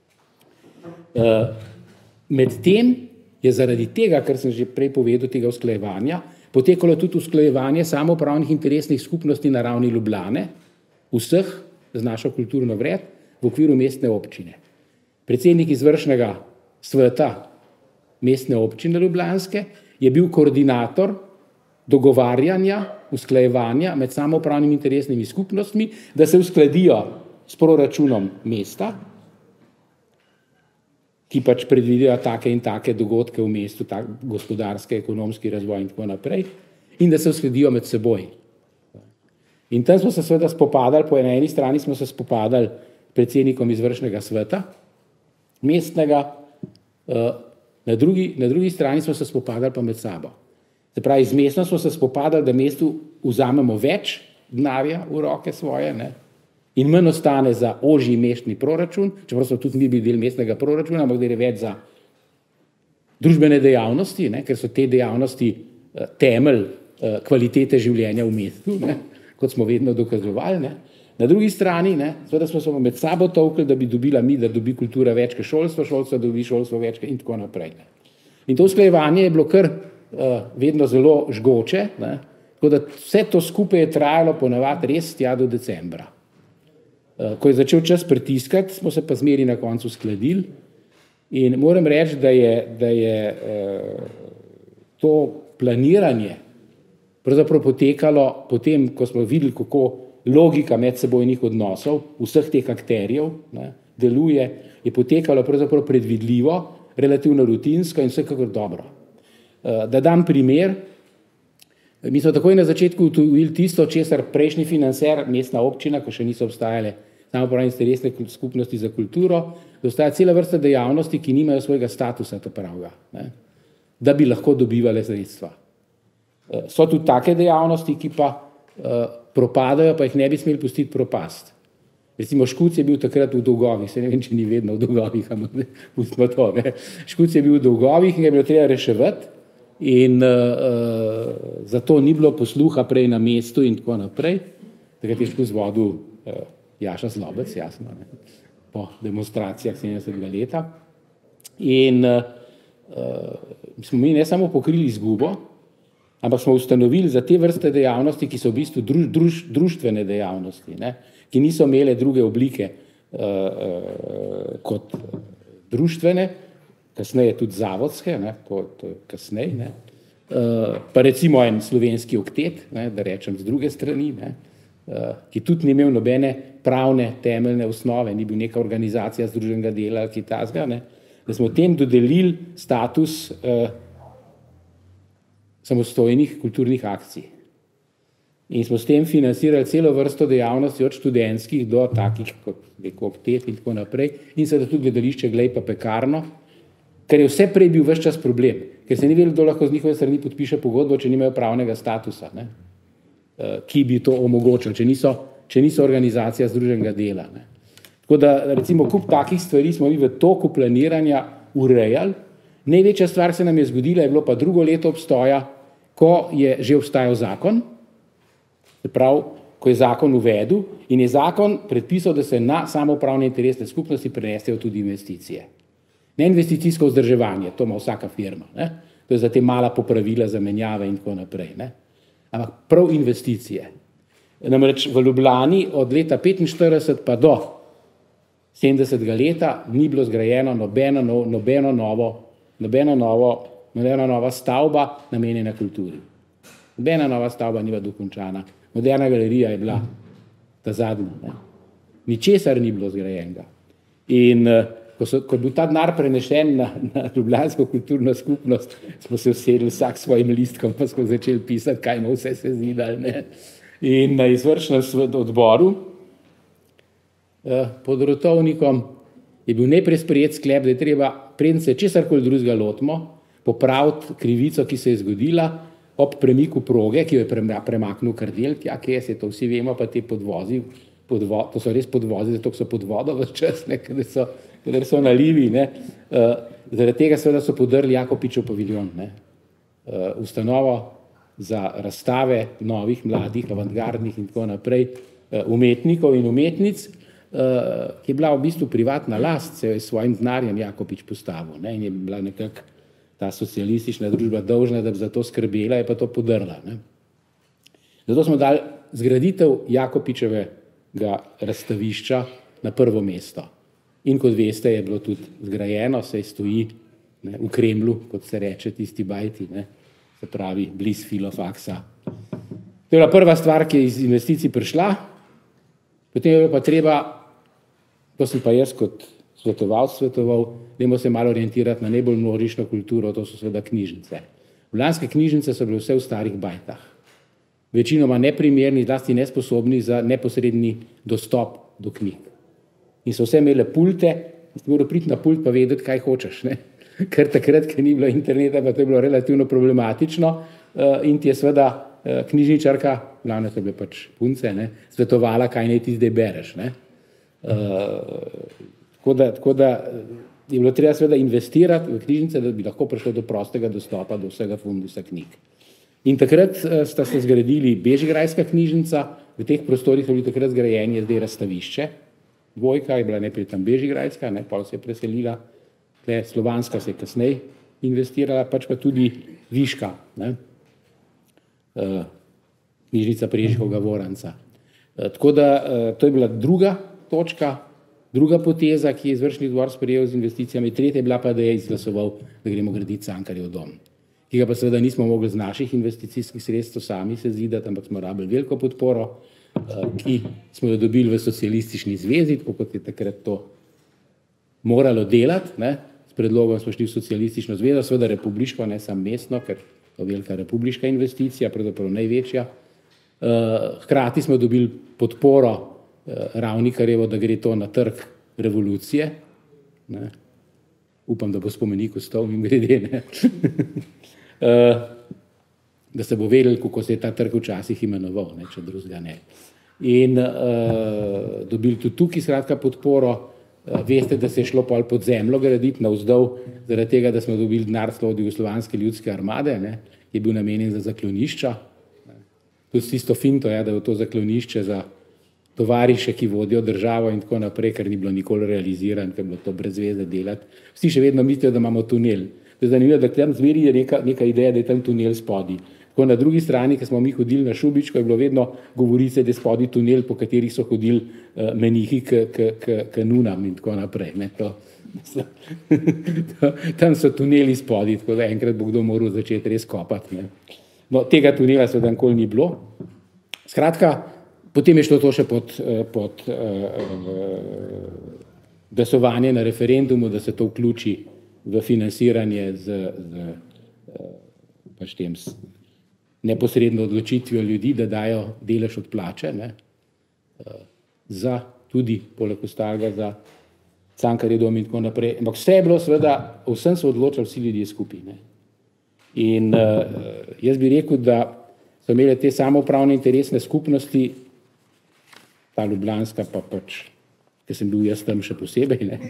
Speaker 2: Medtem je zaradi tega, kar sem že prej povedal, tega usklajevanja, potekalo tudi usklajevanje samoupravnih interesnih skupnosti na ravni Ljubljane, vseh z našo kulturno vred v okviru mestne občine. Predsednik izvršnega sveta mestne občine ljubljanske, je bil koordinator dogovarjanja, usklajevanja med samoupravnimi interesnimi skupnostmi, da se uskladijo s proračunom mesta, ki pač predvideva take in take dogodke v mestu, gospodarski, ekonomski razvoj in tako naprej, in da se uskladijo med seboj. In tam smo se seveda spopadali, po eni strani smo se spopadali predsednikom izvršnega sveta, mestnega, na drugi strani smo se spopadali pa med sabo. Se pravi, z mestom smo se spopadali, da mestu vzamemo več denarja v roke svoje, ne? In manj ostane za ožji mestni proračun, čeprav so tudi mi bili del mestnega proračuna, ampak gre več za družbene dejavnosti, ne? Ker so te dejavnosti temelj kvalitete življenja v mestu, ne? Kot smo vedno dokazovali. Ne? Na drugi strani, ne? Seveda smo se med sabo tolkli, da bi dobila mi, da dobi kultura več kot šolstvo, šolstvo dobi šolstvo več in tako naprej. Ne? In to usklajevanje je bilo kar vedno zelo žgoče, ne? Tako da vse to skupaj je trajalo ponavadi res tja do decembra. Ko je začel čas pritiskati, smo se pa zmeri na koncu skladili in moram reči, da je to planiranje pravzaprav potekalo potem, ko smo videli, kako logika medsebojnih odnosov vseh teh akterjev, ne, deluje, je potekalo pravzaprav predvidljivo, relativno rutinsko in vsekakor dobro. Da dam primer, mi smo takoj na začetku ugotovili tisto, česar prejšnji financer, mestna občina, ko še niso obstajale samoupravne interesne skupnosti za kulturo, da obstaja cela vrsta dejavnosti, ki nimajo svojega statusa, to pravega, ne, da bi lahko dobivale sredstva. So tudi take dejavnosti, ki pa propadajo, pa jih ne bi smeli pustiti propast. Recimo Škuc je bil takrat v dolgovih, se ne vem, če ni vedno v dolgovih, ampak pustimo to. Ne. Škuc je bil v dolgovih in ga je bilo treba reševati in zato ni bilo posluha prej na mestu in tako naprej. Takrat je Škuc vodil Jaša Zlobec, jasno, ne, po demonstracijah 70. leta. In smo mi ne samo pokrili izgubo, ampak smo ustanovili za te vrste dejavnosti, ki so v bistvu društvene dejavnosti, ne, ki niso imele druge oblike kot društvene, kasneje tudi zavodske, ne, to kasneje, ne, pa recimo en slovenski oktet, ne, da rečem z druge strani, ne, ki tudi ni imel nobene pravne temeljne osnove, ni bil neka organizacija združenega dela, ki tazga, ne, da smo tem dodelili status samostojnih kulturnih akcij. In smo s tem financirali celo vrsto dejavnosti od študentskih do takih, kot rekel, oktet in tako naprej, in seveda tudi gledališče Glej pa pekarno, ker je vse prej bil ves čas problem, ker se ni vedelo, kdo lahko z njihove strani podpiše pogodbo, če nimajo pravnega statusa, ne, ki bi to omogočil, če niso organizacija združenega dela. Ne. Tako da, recimo, kup takih stvari smo mi v toku planiranja urejali. Največja stvar se nam je zgodila, je bilo pa drugo leto obstoja, ko je že obstajal zakon, se pravi, ko je zakon uvedel in je zakon predpisal, da se na samoupravne interesne skupnosti prenesejo tudi investicije. Ne investicijsko vzdrževanje, to ima vsaka firma, ne? To je za te mala popravila, zamenjave in tako naprej, ne? Ampak prav investicije. Namreč v Ljubljani od leta 1945 pa do 70. leta ni bilo zgrajeno nobena nova stavba namenjena kulturi. Nobena nova stavba ni bila dokončana. Moderna galerija je bila ta zadnja. Ne? Ničesar ni bilo zgrajenega. In ko je bil ta denar prenešen na ljubljansko kulturno skupnost, smo se usedli vsak s svojim listkom, pa smo začeli pisati, kaj ima vse se zidali. Ne? In na izvršnem odboru pod Rotovnikom je bil najprej sprejet sklep, da je treba, preden se česarkoli drugega lotimo, popraviti krivico, ki se je zgodila ob premiku proge, ki jo je premaknil Kardelj, tja, kje je, to vsi vemo, pa te podvozi, to so res podvozi, zato so pod vodo ves čas, kadar so nalivi. Ne. Zaradi tega seveda so podrli Jakopičev paviljon, ne. Ustanovo za razstave novih, mladih, avantgardnih in tako naprej umetnikov in umetnic, ki je bila v bistvu privatna last, se je s svojim denarjem Jakopič postavil, ne, in je bila nekako ta socialistična družba dolžna, da bi za to skrbela, je pa to podrla. Ne. Zato smo dali zgraditev Jakopičevega razstavišča na prvo mesto. In kot veste, je bilo tudi zgrajeno, saj stoji ne, v Kremlju, kot se reče tisti bajti, ne, se pravi bliz Filofaksa. To je bila prva stvar, ki je iz investicij prišla, potem je pa treba, to sem pa jaz kot svetoval, dajmo se malo orientirati na najbolj množično kulturo, to so seveda knjižnice. Ljubljanske knjižnice so bile vse v starih bajtah. Večinoma neprimerni, zlasti nesposobni za neposredni dostop do knjig. In so vse imele pulte, in si moral priti na pult pa vedeti, kaj hočeš. Ne? Ker takrat, ker ni bilo interneta, pa to je bilo relativno problematično in ti je seveda knjižničarka, glavne so bile pač punce, ne, svetovala, kaj naj ti zdaj bereš. Ne? Tako da je bilo treba seveda investirati v knjižnice, da bi lahko prišlo do prostega dostopa do vsega fundusa knjig. In takrat sta se zgradili Bežigrajska knjižnica, v teh prostorih so bili takrat zgrajeni zdaj razstavišče. Dvojka je bila najprej tam Bežigrajska, ne, pol se je preselila, Slovanska se je kasneje investirala, pač pa tudi Viška, ne, knjižnica Prežihova Voranca. Tako da to je bila druga točka, druga poteza, ki je izvršni odbor sprejel z investicijami, tretja je bila pa, da je izglasoval, da gremo graditi Cankarjev dom, ki ga pa seveda nismo mogli z naših investicijskih sredstev sami se zidati, ampak smo rabili veliko podporo, ki smo jo dobili v socialistični zvezi, tako kot je takrat to moralo delati, ne. S predlogom smo šli v socialistično zvezo, seveda republiško, ne samo mestno, ker to je velika republiška investicija, pravzaprav največja. Hkrati smo dobili podporo Ravnikarjevo, da gre to na trg revolucije. Ne. Upam, da bo spomenik ostal mimogrede, ne. Da se bo vedeli, kako se je ta trg včasih imenoval, ne, če drugega ne. In dobili tudi tukaj skratka podporo. Veste, da se je šlo pol pod zemljo graditi navzdol, zaradi tega, da smo dobili denar od Jugoslovanske ljudske armade, ne, ki je bil namenjen za zaklonišča. Tudi tisto finto je, da je to zaklonišče za tovariše, ki vodijo državo in tako naprej, ker ni bilo nikoli realiziran, ker je bilo to brez veze delati. Vsi še vedno mislijo, da imamo tunel. To je zanimivo, da tam zveri je neka ideja, da je tam tunel spodaj. Tako na drugi strani, ko smo mi hodili na Šubičko, je bilo vedno govorice, da je spodaj tunel, po katerih so hodili menihi k nunam in tako naprej. Ne, tam so tuneli spodaj, tako da enkrat bo kdo moral začeti res kopati. Ne. No, tega tunela seveda nikoli ni bilo. Skratka, potem je šlo to še pod glasovanje na referendumu, da se to vključi v financiranje pač tem neposredno odločitvijo ljudi, da dajo delež od plače, ne, za tudi, poleg ostalega, za Cankarjev dom in tako naprej. Ampak vse je bilo seveda, vsem so odločali vsi ljudje skupaj. Ne. In jaz bi rekel, da so imeli te samoupravne interesne skupnosti, ta ljubljanska pa pač, ker sem bil jaz tam še posebej, ne,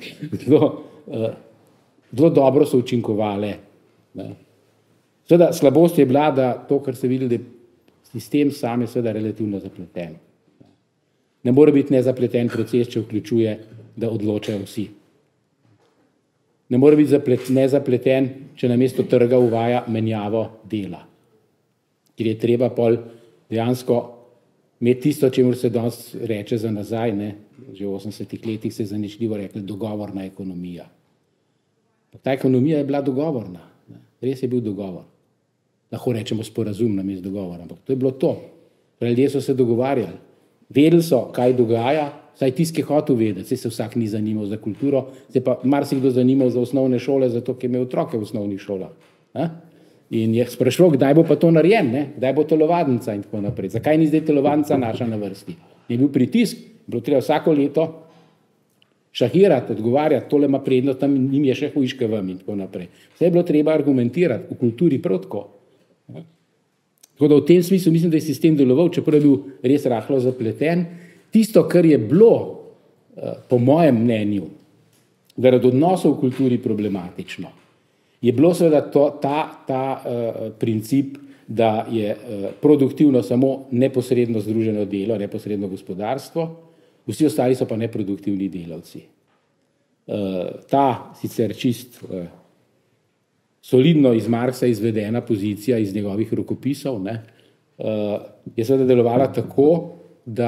Speaker 2: zelo dobro so učinkovale. Ne. Seveda, slabost je bila, da to, kar se videli, da je sistem sam je seveda relativno zapleten. Ne more biti nezapleten proces, če vključuje, da odločajo vsi. Ne more biti nezapleten, če namesto trga uvaja menjavo dela. Ker je treba pol dejansko imeti tisto, čemur se danes reče za nazaj, ne, že v 80-ih letih se je zaničljivo rekli dogovorna ekonomija. Ta ekonomija je bila dogovorna, ne. Res je bil dogovor. Lahko rečemo sporazum namesto dogovora, ampak to je bilo to. Ljudje so se dogovarjali. Vedeli so, kaj dogaja, saj tisti, ki je hotel vedeti, saj se vsak ni zanimal za kulturo, se pa marsikdo zanimal za osnovne šole, zato ker je imel otroke v osnovnih šolah. Ne? In je sprašval, kdaj bo pa to narejen, ne? Kdaj bo telovadnica in tako naprej. Zakaj ni zdaj telovadnica naša na vrsti? Je bil pritisk, bilo treba vsako leto šahirati, odgovarjati, tole ima prednost, tam njim je še hujška vam in tako naprej. Vse je bilo treba argumentirati, v kulturi prav tako. Tako da v tem smislu mislim, da je sistem deloval, čeprav je bil res rahlo zapleten. Tisto, kar je bilo, po mojem mnenju, zaradi odnosov v kulturi problematično, je bilo seveda ta princip, da je produktivno samo neposredno združeno delo, neposredno gospodarstvo, vsi ostali so pa neproduktivni delavci. Ta sicer čist solidno iz Marksa izvedena pozicija iz njegovih rokopisov, ne, je seveda delovala tako, da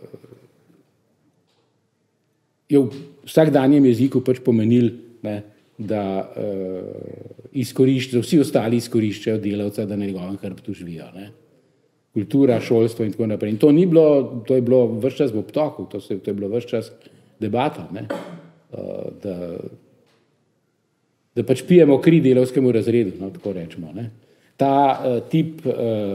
Speaker 2: je v vsakdanjem jeziku pač pomenil, ne, vsi ostali izkoriščajo delavca, da na njegovem hrbtu živijo. Ne. Kultura, šolstvo in tako naprej. In to je bilo ves čas v obtoku, to je bilo ves čas debata, ne. Da pač pijemo kri delavskemu razredu, no, tako rečemo. Ne. Ta tip,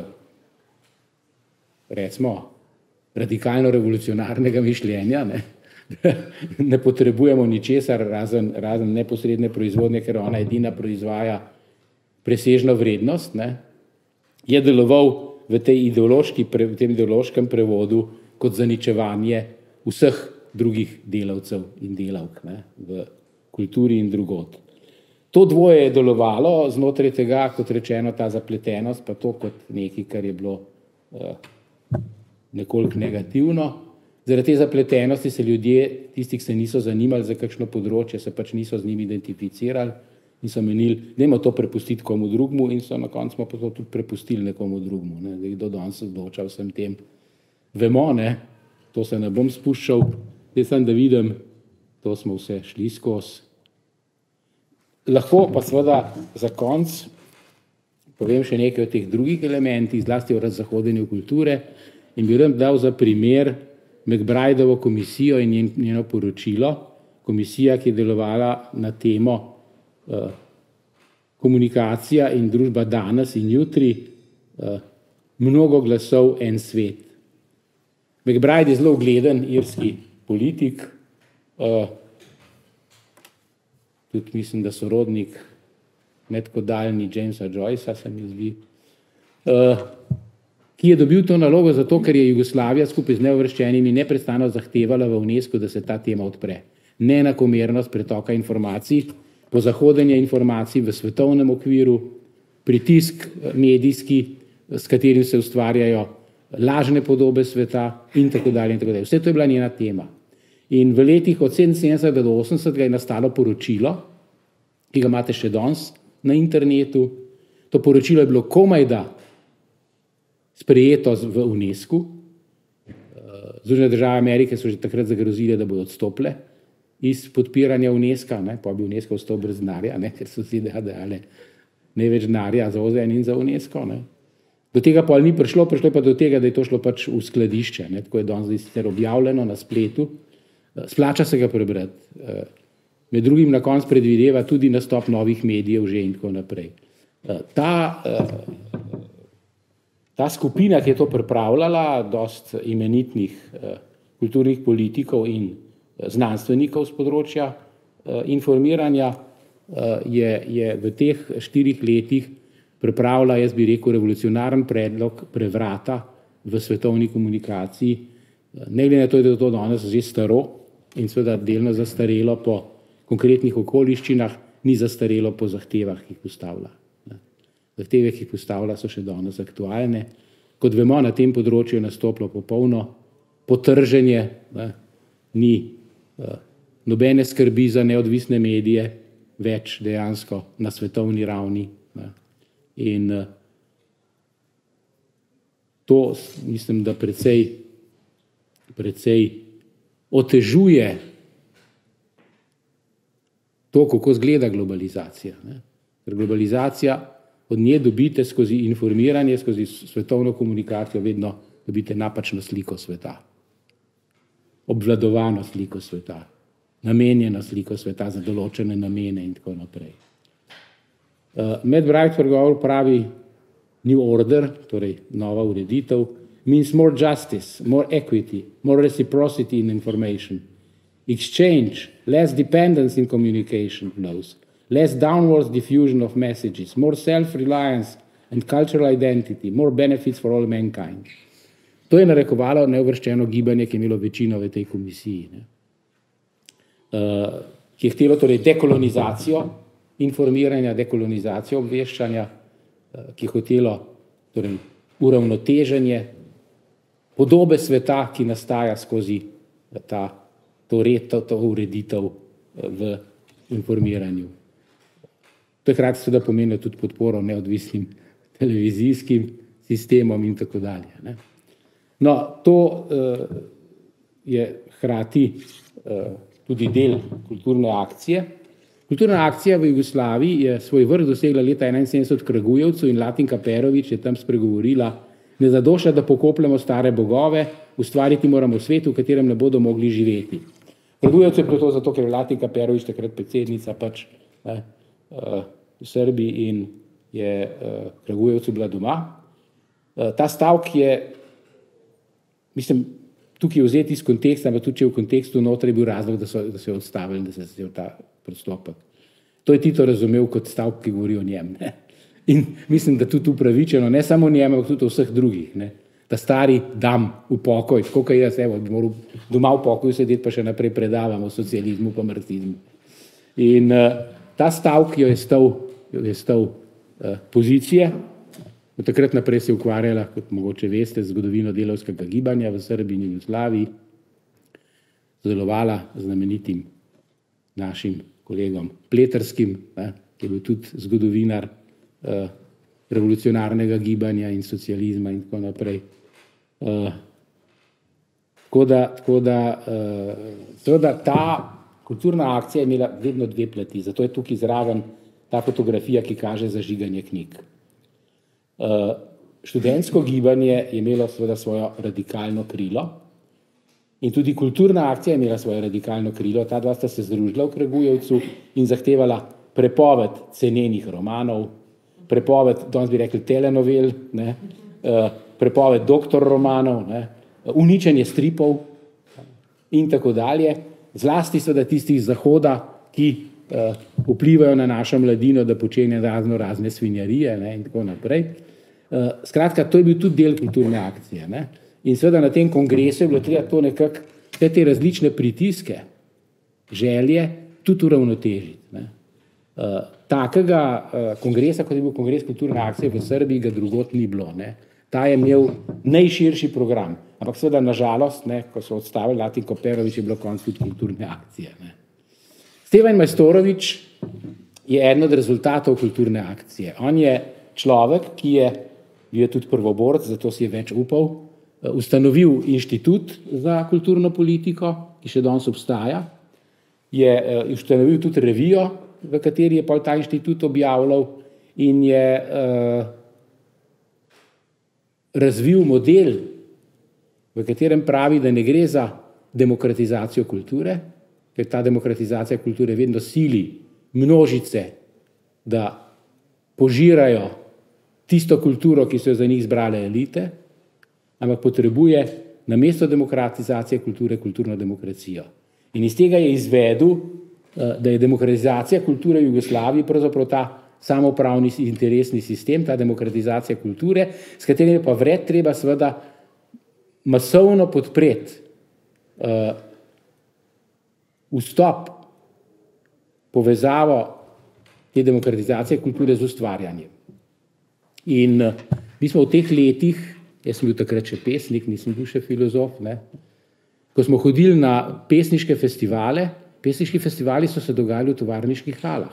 Speaker 2: recimo, radikalno revolucionarnega mišljenja, ne potrebujemo ničesar razen neposredne proizvodnje, ker ona edina proizvaja presežno vrednost, ne, je deloval v tem ideološkem prevodu kot zaničevanje vseh drugih delavcev in delavk, ne, v kulturi in drugod. To dvoje je delovalo znotraj tega, kot rečeno, ta zapletenost, pa to kot nekaj, kar je bilo nekoliko negativno. Zaradi te zapletenosti se ljudje, tisti, ki se niso zanimali za kakšno področje, se pač niso z njim identificirali in so menili, dajmo to prepustiti komu drugmu, in so na koncu smo pa to tudi prepustili nekomu drugmu. Ne. Kdo danes odloča vsem tem? Vemo, ne, to se ne bom spuščal, zdaj sem, da vidim, to smo vse šli skozi. Lahko pa seveda za konc povem še nekaj o teh drugih elementih, zlasti o razzahodenju kulture, in bi rad dal za primer McBrideovo komisijo in njeno poročilo, komisija, ki je delovala na temo komunikacija in družba danes in jutri, mnogo glasov, en svet. McBride je zelo ugleden irski politik, tudi mislim, da sorodnik ne tako daljni Jamesa Joycea, se mi zdi, ki je dobil to nalogo zato, ker je Jugoslavija skupaj z neuvrščenimi neprestano zahtevala v UNESCO, da se ta tema odpre. Neenakomernost pretoka informacij, pozahodenje informacij v svetovnem okviru, pritisk medijski, s katerim se ustvarjajo lažne podobe sveta in tako dalje in tako dalje. Vse to je bila njena tema. In v letih od 77 do 80 je nastalo poročilo, ki ga imate še danes na internetu. To poročilo je bilo komaj da sprejeto v UNESCO. Združene države Amerike so že takrat zagrozile, da bodo odstopile iz podpiranja UNESCO, ne, pa bi UNESCO ostal brez denarja, ne, ker so si dali največ denarja za OZN in za UNESCO. Ne. Do tega pa ni prišlo je pa do tega, da je to šlo pač v skladišče, ne, tako je danes sicer objavljeno na spletu. Splača se ga prebrati. Med drugim na koncu predvideva tudi nastop novih medijev že in tako naprej. Ta skupina, ki je to pripravljala, dost imenitnih kulturnih politikov in znanstvenikov z področja informiranja, je v teh 4 letih pripravila, jaz bi rekel, revolucionaren predlog prevrata v svetovni komunikaciji. Ne glede na to, da je to danes že staro in seveda delno zastarelo po konkretnih okoliščinah, ni zastarelo po zahtevah, ki jih postavlja. Zahteve, ki jih postavlja, so še danes aktualne. Kot vemo, na tem področju je nastopilo popolno potrženje, ni nobene skrbi za neodvisne medije, več dejansko na svetovni ravni. In to mislim, da precej otežuje to, kako izgleda globalizacija. Ker globalizacija, od nje dobite skozi informiranje, skozi svetovno komunikacijo vedno dobite napačno sliko sveta. Obvladovano sliko sveta, namenjeno sliko sveta za določene namene in tako naprej. McBride pregovor pravi New Order, torej nova ureditev, means more justice, more equity, more reciprocity in information, exchange, less dependence in communication flows, less downwards diffusion of messages, more self-reliance and cultural identity, more benefits for all mankind. To je narekovalo neuvrščeno gibanje, ki je imelo večino v tej komisiji, ki je htelo torej dekolonizacijo informiranja, dekolonizacijo obveščanja, ki je hotelo torej uravnoteženje podobe sveta, ki nastaja skozi to ureditev v informiranju. To je hkrati seveda pomenilo tudi podporo neodvisnim televizijskim sistemom in tako dalje. No, to je hkrati tudi del kulturne akcije, Kulturna akcija v Jugoslaviji je svoj vrh dosegla leta 1971 v Kragujevcu in Latinka Perović je tam spregovorila: ne zadošča, da pokopljamo stare bogove, ustvariti moramo svet, v katerem ne bodo mogli živeti. Kragujevcu je bilo to zato, ker je Latinka Perović takrat predsednica v Srbiji in je Kragujevcu bila doma. Ta stavek je, mislim, tukaj je vzeti iz konteksta, ampak tudi če v kontekstu notri je bil razlog, da so jo odstavili, da se je vzel ta prostopek. To je Tito razumel kot stavek, ki govori o njem. Ne? In mislim, da tudi upravičeno, ne samo o njem, ampak tudi o vseh drugih. Ne? Da stari dam v pokoj, tako kot jaz, evo, bi moral doma v pokoju sedeti, pa še naprej predavam o socializmu pa marksizmu. In ta stavek jo je stal pozicije. Od takrat naprej se je ukvarjala, kot mogoče veste, z zgodovino delavskega gibanja v Srbiji in Jugoslaviji, sodelovala z znamenitim našim kolegom Pleterskim, ki je bil tudi zgodovinar revolucionarnega gibanja in socializma in tako naprej. Seveda ta kulturna akcija je imela vedno dve plati, zato je tukaj zraven ta fotografija, ki kaže zažiganje knjig. Študentsko gibanje je imelo seveda svojo radikalno krilo in tudi kulturna akcija je imela svojo radikalno krilo. Ta dva sta se združila v Kragujevcu in zahtevala prepoved cenenih romanov, prepoved, danes bi rekli telenovel, ne, prepoved doktor romanov, ne, uničenje stripov in tako dalje, zlasti seveda tistih zahoda, ki vplivajo na našo mladino, da počenja razne svinjarije, ne, in tako naprej. Skratka, to je bil tudi del kulturne akcije. Ne. In seveda na tem kongresu je bilo treba to nekako, vse te različne pritiske, želje, tudi uravnotežiti. Ne. Takega kongresa, kot je bil kongres kulturne akcije v Srbiji, ga drugot ni bilo. Ne. Ta je imel najširši program, ampak seveda nažalost, ne, ko so odstavili Latinko Perović, je bilo konec tudi kulturne akcije. Ne. Stevan Majstorović je eden od rezultatov kulturne akcije. On je človek, ki je bil tudi prvoborec, zato si je več upal, ustanovil inštitut za kulturno politiko, ki še danes obstaja, je ustanovil tudi revijo, v kateri je pa ta inštitut objavljal in je razvil model, v katerem pravi, da ne gre za demokratizacijo kulture, ker ta demokratizacija kulture vedno sili množice, da požirajo tisto kulturo, ki so jo za njih zbrale elite, ampak potrebuje namesto demokratizacije kulture kulturno demokracijo. In iz tega je izvedel, da je demokratizacija kulture v Jugoslaviji pravzaprav ta samoupravni interesni sistem, ta demokratizacija kulture, s katerim je pa vred treba seveda masovno podpreti vstop, povezavo te demokratizacije kulture z ustvarjanjem. In mi smo v teh letih, jaz sem bil takrat še pesnik, nisem bil še filozof, ne, ko smo hodili na pesniške festivale, pesniški festivali so se dogajali v tovarniških halah.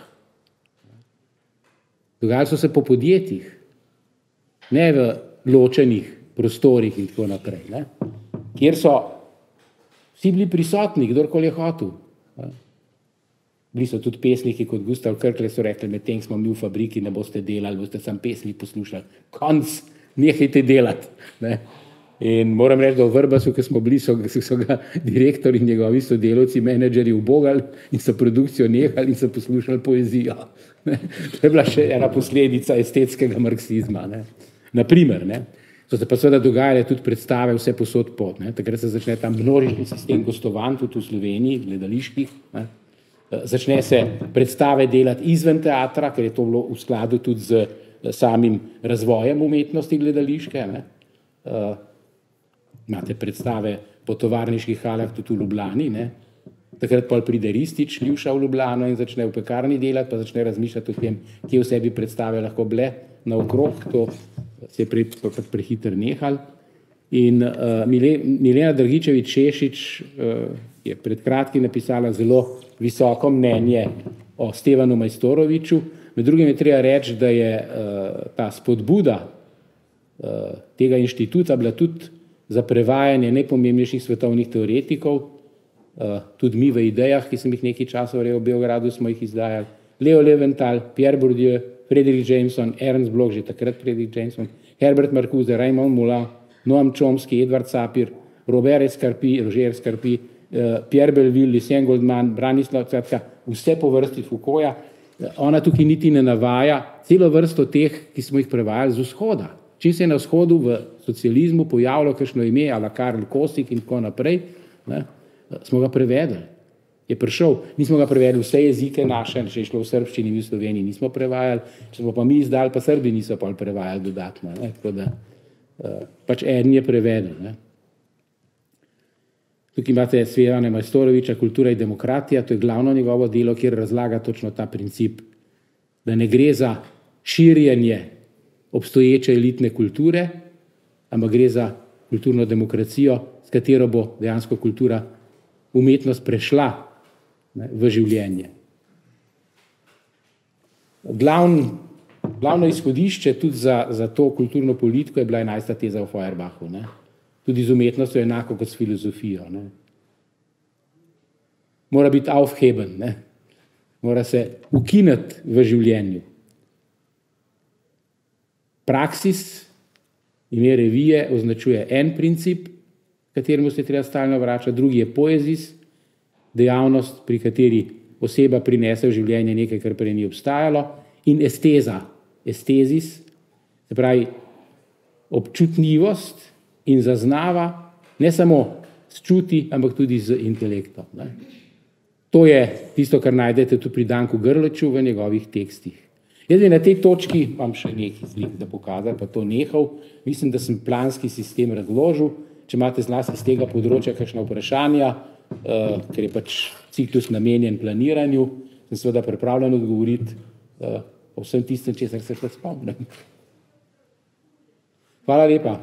Speaker 2: Dogajali so se po podjetjih, ne v ločenih prostorih in tako naprej, ne, kjer so vsi bili prisotni, kdorkoli je hotel. Bili so tudi pesniki kot Gustav Krkle, so rekli, medtem smo mi v fabriki, ne boste delali, boste sam pesmi poslušali. Konc, nehajte delati. Ne. In moram reči, da v Vrbasu, ko smo bili, so ga direktor in njegovi sodelavci, menedžeri ubogali in so produkcijo nehali in so poslušali poezijo. Ne. To je bila še ena posledica estetskega marksizma. Ne. Naprimer, ne. So se pa seveda dogajale tudi predstave vse posod pod. Ne. Takrat se začne tam množični sistem gostovanj, tudi v Sloveniji, gledaliških. Ne. Začne se predstave delati izven teatra, ker je to bilo v skladu tudi z samim razvojem umetnosti gledališke. Ne. Imate predstave po tovarniških halah tudi v Ljubljani. Ne. Takrat pa pride Ristić, Ljuša v Ljubljano in začne v pekarni delati, pa začne razmišljati o tem, kje v sebi predstave lahko bile naokrog, to se je prehiter nehal. In Milena Dragičević-Šešić je pred kratkim napisala zelo visoko mnenje o Stevanu Majstoroviću. Med drugim je treba reči, da je ta spodbuda tega inštituta bila tudi za prevajanje najpomembnejših svetovnih teoretikov, tudi mi v idejah, ki sem jih nekaj časa v Beogradu, smo jih izdajali. Leo Leventhal, Pierre Bourdieu, Frederick Jameson, Ernst Bloch, že takrat Frederick Jameson, Herbert Marcuse, Raymond Moulin, Noam Chomsky, Edward Sapir, Robert Escarpi, Roger Escarpi, Pierre Belleville, Lucien Goldman, Branislav Cvetka, vse po vrsti Foucaulta. Ona tukaj niti ne navaja celo vrsto teh, ki smo jih prevajali z vzhoda. Čim se je na vzhodu v socializmu pojavilo kakšno ime, ala Karl Kosik in tako naprej, ne, smo ga prevedli. Je prišel, nismo ga prevedli vse jezike naše, če je šlo v srbščini, v Sloveniji nismo prevajali, če smo pa mi izdali, pa Srbi niso pa prevajali dodatno. Ne, tako da pač eden je prevedel. Ne. Tukaj imate Svejana Majstoroviča, Kultura in demokratija, to je glavno njegovo delo, kjer razlaga točno ta princip, da ne gre za širjenje obstoječe elitne kulture, ampak gre za kulturno demokracijo, s katero bo dejansko kultura umetnost prešla, ne, v življenje. Glavno izhodišče tudi za to kulturno politiko je bila 11. teza o Feuerbachu. Ne. Tudi z umetnostjo je enako kot s filozofijo. Ne. Mora biti aufheben, ne. Mora se ukiniti v življenju. Praksis, ime revije, označuje en princip, kateremu se treba stalno vračati, drugi je poezis, dejavnost, pri kateri oseba prinese v življenje nekaj, kar prej ni obstajalo, in esteza, estezis, se pravi občutljivost in zaznava, ne samo s čuti, ampak tudi z intelektom. Ne. To je tisto, kar najdete tudi pri Danku Grliču v njegovih tekstih. Jaz bi na tej točki, imam še nekaj slik za pokazati, pa to nehal, mislim, da sem planski sistem razložil. Če imate zlasti z tega področja kakšna vprašanja, ker je pač ciklus namenjen planiranju, sem seveda pripravljen odgovoriti o vsem tistem, česar se še spomnim. Hvala lepa.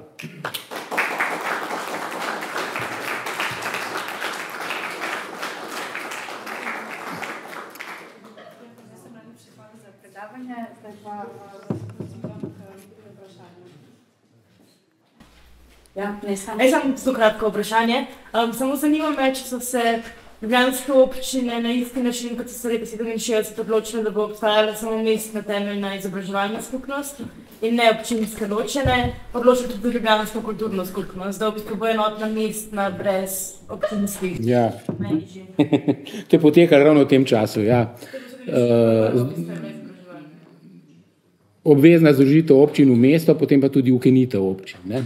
Speaker 3: Ja, jaz imam zelo kratko vprašanje. Samo zanima me, če so se ljubljanske občine na isti način, kot so se leta 67 odločile, da bo obstajala samo mestna temeljna izobraževalna skupnost in ne občinske ločene, odločile tudi ljubljansko kulturno skupnost, da v bistvu bo enotna mestna brez občinskih.
Speaker 2: Ja. To je potekalo ravno v tem času, ja. Obvezna združitev občin v mesto, potem pa tudi ukinitev občin, ne.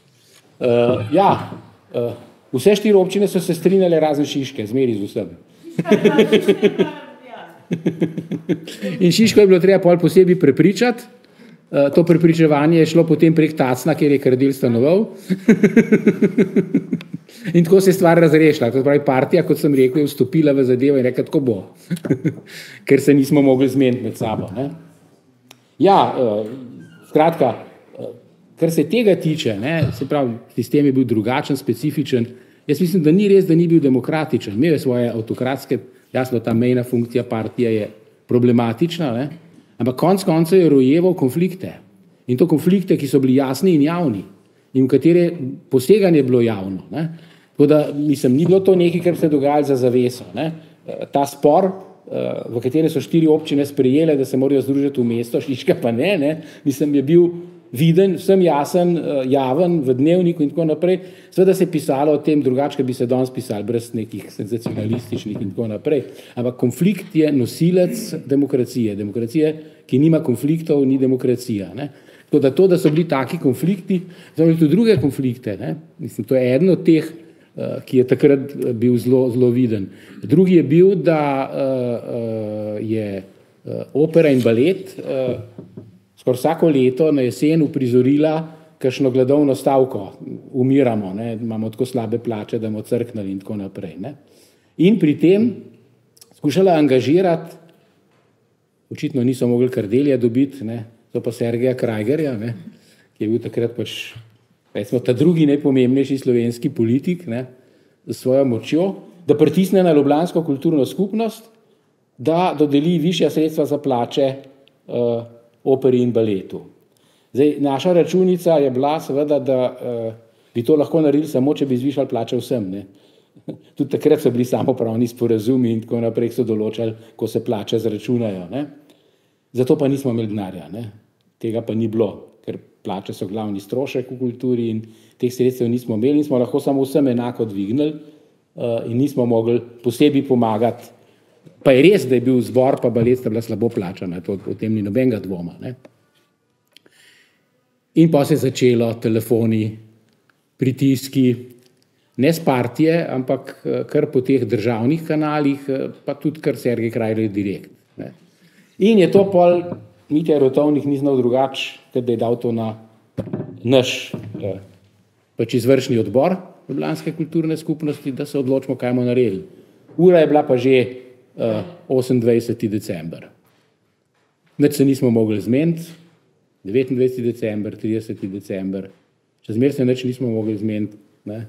Speaker 2: Vse 4 občine so se strinjale razen Šiške, zmeri z vsem. In Šiško je bilo treba pol posebej prepričati. To prepričevanje je šlo potem prek Tacna, kjer je Kardel stanoval. In tako se je stvar razrešila. To pravi, partija, kot sem rekel, je vstopila v zadevo in rekla, tako bo. Ker se nismo mogli zmeniti med sabo. Ne? Ja, skratka, kar se tega tiče, ne, se pravi, sistem je bil drugačen, specifičen. Jaz mislim, da ni res, da ni bil demokratičen. Imel je svoje avtokratske, jasno, ta mejna funkcija partije je problematična, ne, ampak konec koncev je rojeval konflikte. In to konflikte, ki so bili jasni in javni in v katere poseganje je bilo javno. Ne. Tako da, mislim, ni bilo to nekaj, kar se je dogajalo za zaveso. Ne. Ta spor, v katere so 4 občine sprejele, da se morajo združiti v mesto, Šiška pa ne, mislim, je bil viden, vsem jasen, javen v dnevniku in tako naprej. Seveda se je pisalo o tem drugače, bi se danes pisali, brez nekih senzacionalističnih in tako naprej. Ampak konflikt je nosilec demokracije. Demokracije, ki nima konfliktov, ni demokracija. Ne? Tako da to, da so bili taki konflikti, so bili tudi druge konflikte. Ne? Mislim, to je eden od teh, ki je takrat bil zelo viden. Drugi je bil, da je opera in balet skoraj vsako leto na jesen uprizorila kakšno gladovno stavko. Umiramo, ne? Imamo tako slabe plače, da bomo crknili in tako naprej. Ne? In pri tem skušala angažirati, očitno niso mogli Kardelja dobiti, ne? To pa Sergeja Krajgerja, ne? Ki je bil takrat pač, recimo, ta drugi najpomembnejši slovenski politik, ne? Z svojo močjo, da pritisne na ljubljansko kulturno skupnost, da dodeli višja sredstva za plače operi in baletu. Zdaj, naša računica je bila seveda, da bi to lahko naredili samo, če bi zvišali plače vsem. Ne? Tudi takrat so bili samoupravni sporazumi in tako naprej so določali, ko se plače zračunajo. Ne. Zato pa nismo imeli denarja. Ne. Tega pa ni bilo, ker plače so glavni strošek v kulturi in teh sredstev nismo imeli in smo lahko samo vsem enako dvignili in nismo mogli posebej pomagati. Pa je res, da je bil zbor pa balet sta bila slabo plačana, o tem ni nobenega dvoma. Ne. In pa se je začelo telefoni, pritiski, ne s partije, ampak kar po teh državnih kanalih, pa tudi kar Sergej Krajler direkt. Ne. In je to pol Mitja Rotovnik ni znal drugače, ker da je dal to na naš pač izvršni odbor Ljubljanske kulturne skupnosti, da se odločimo, kaj bomo naredili. Ura je bila pa že 28. december. Nič se nismo mogli zmeniti, 29. december, 30. december, čez mer se nič nismo mogli zmeniti. Ne.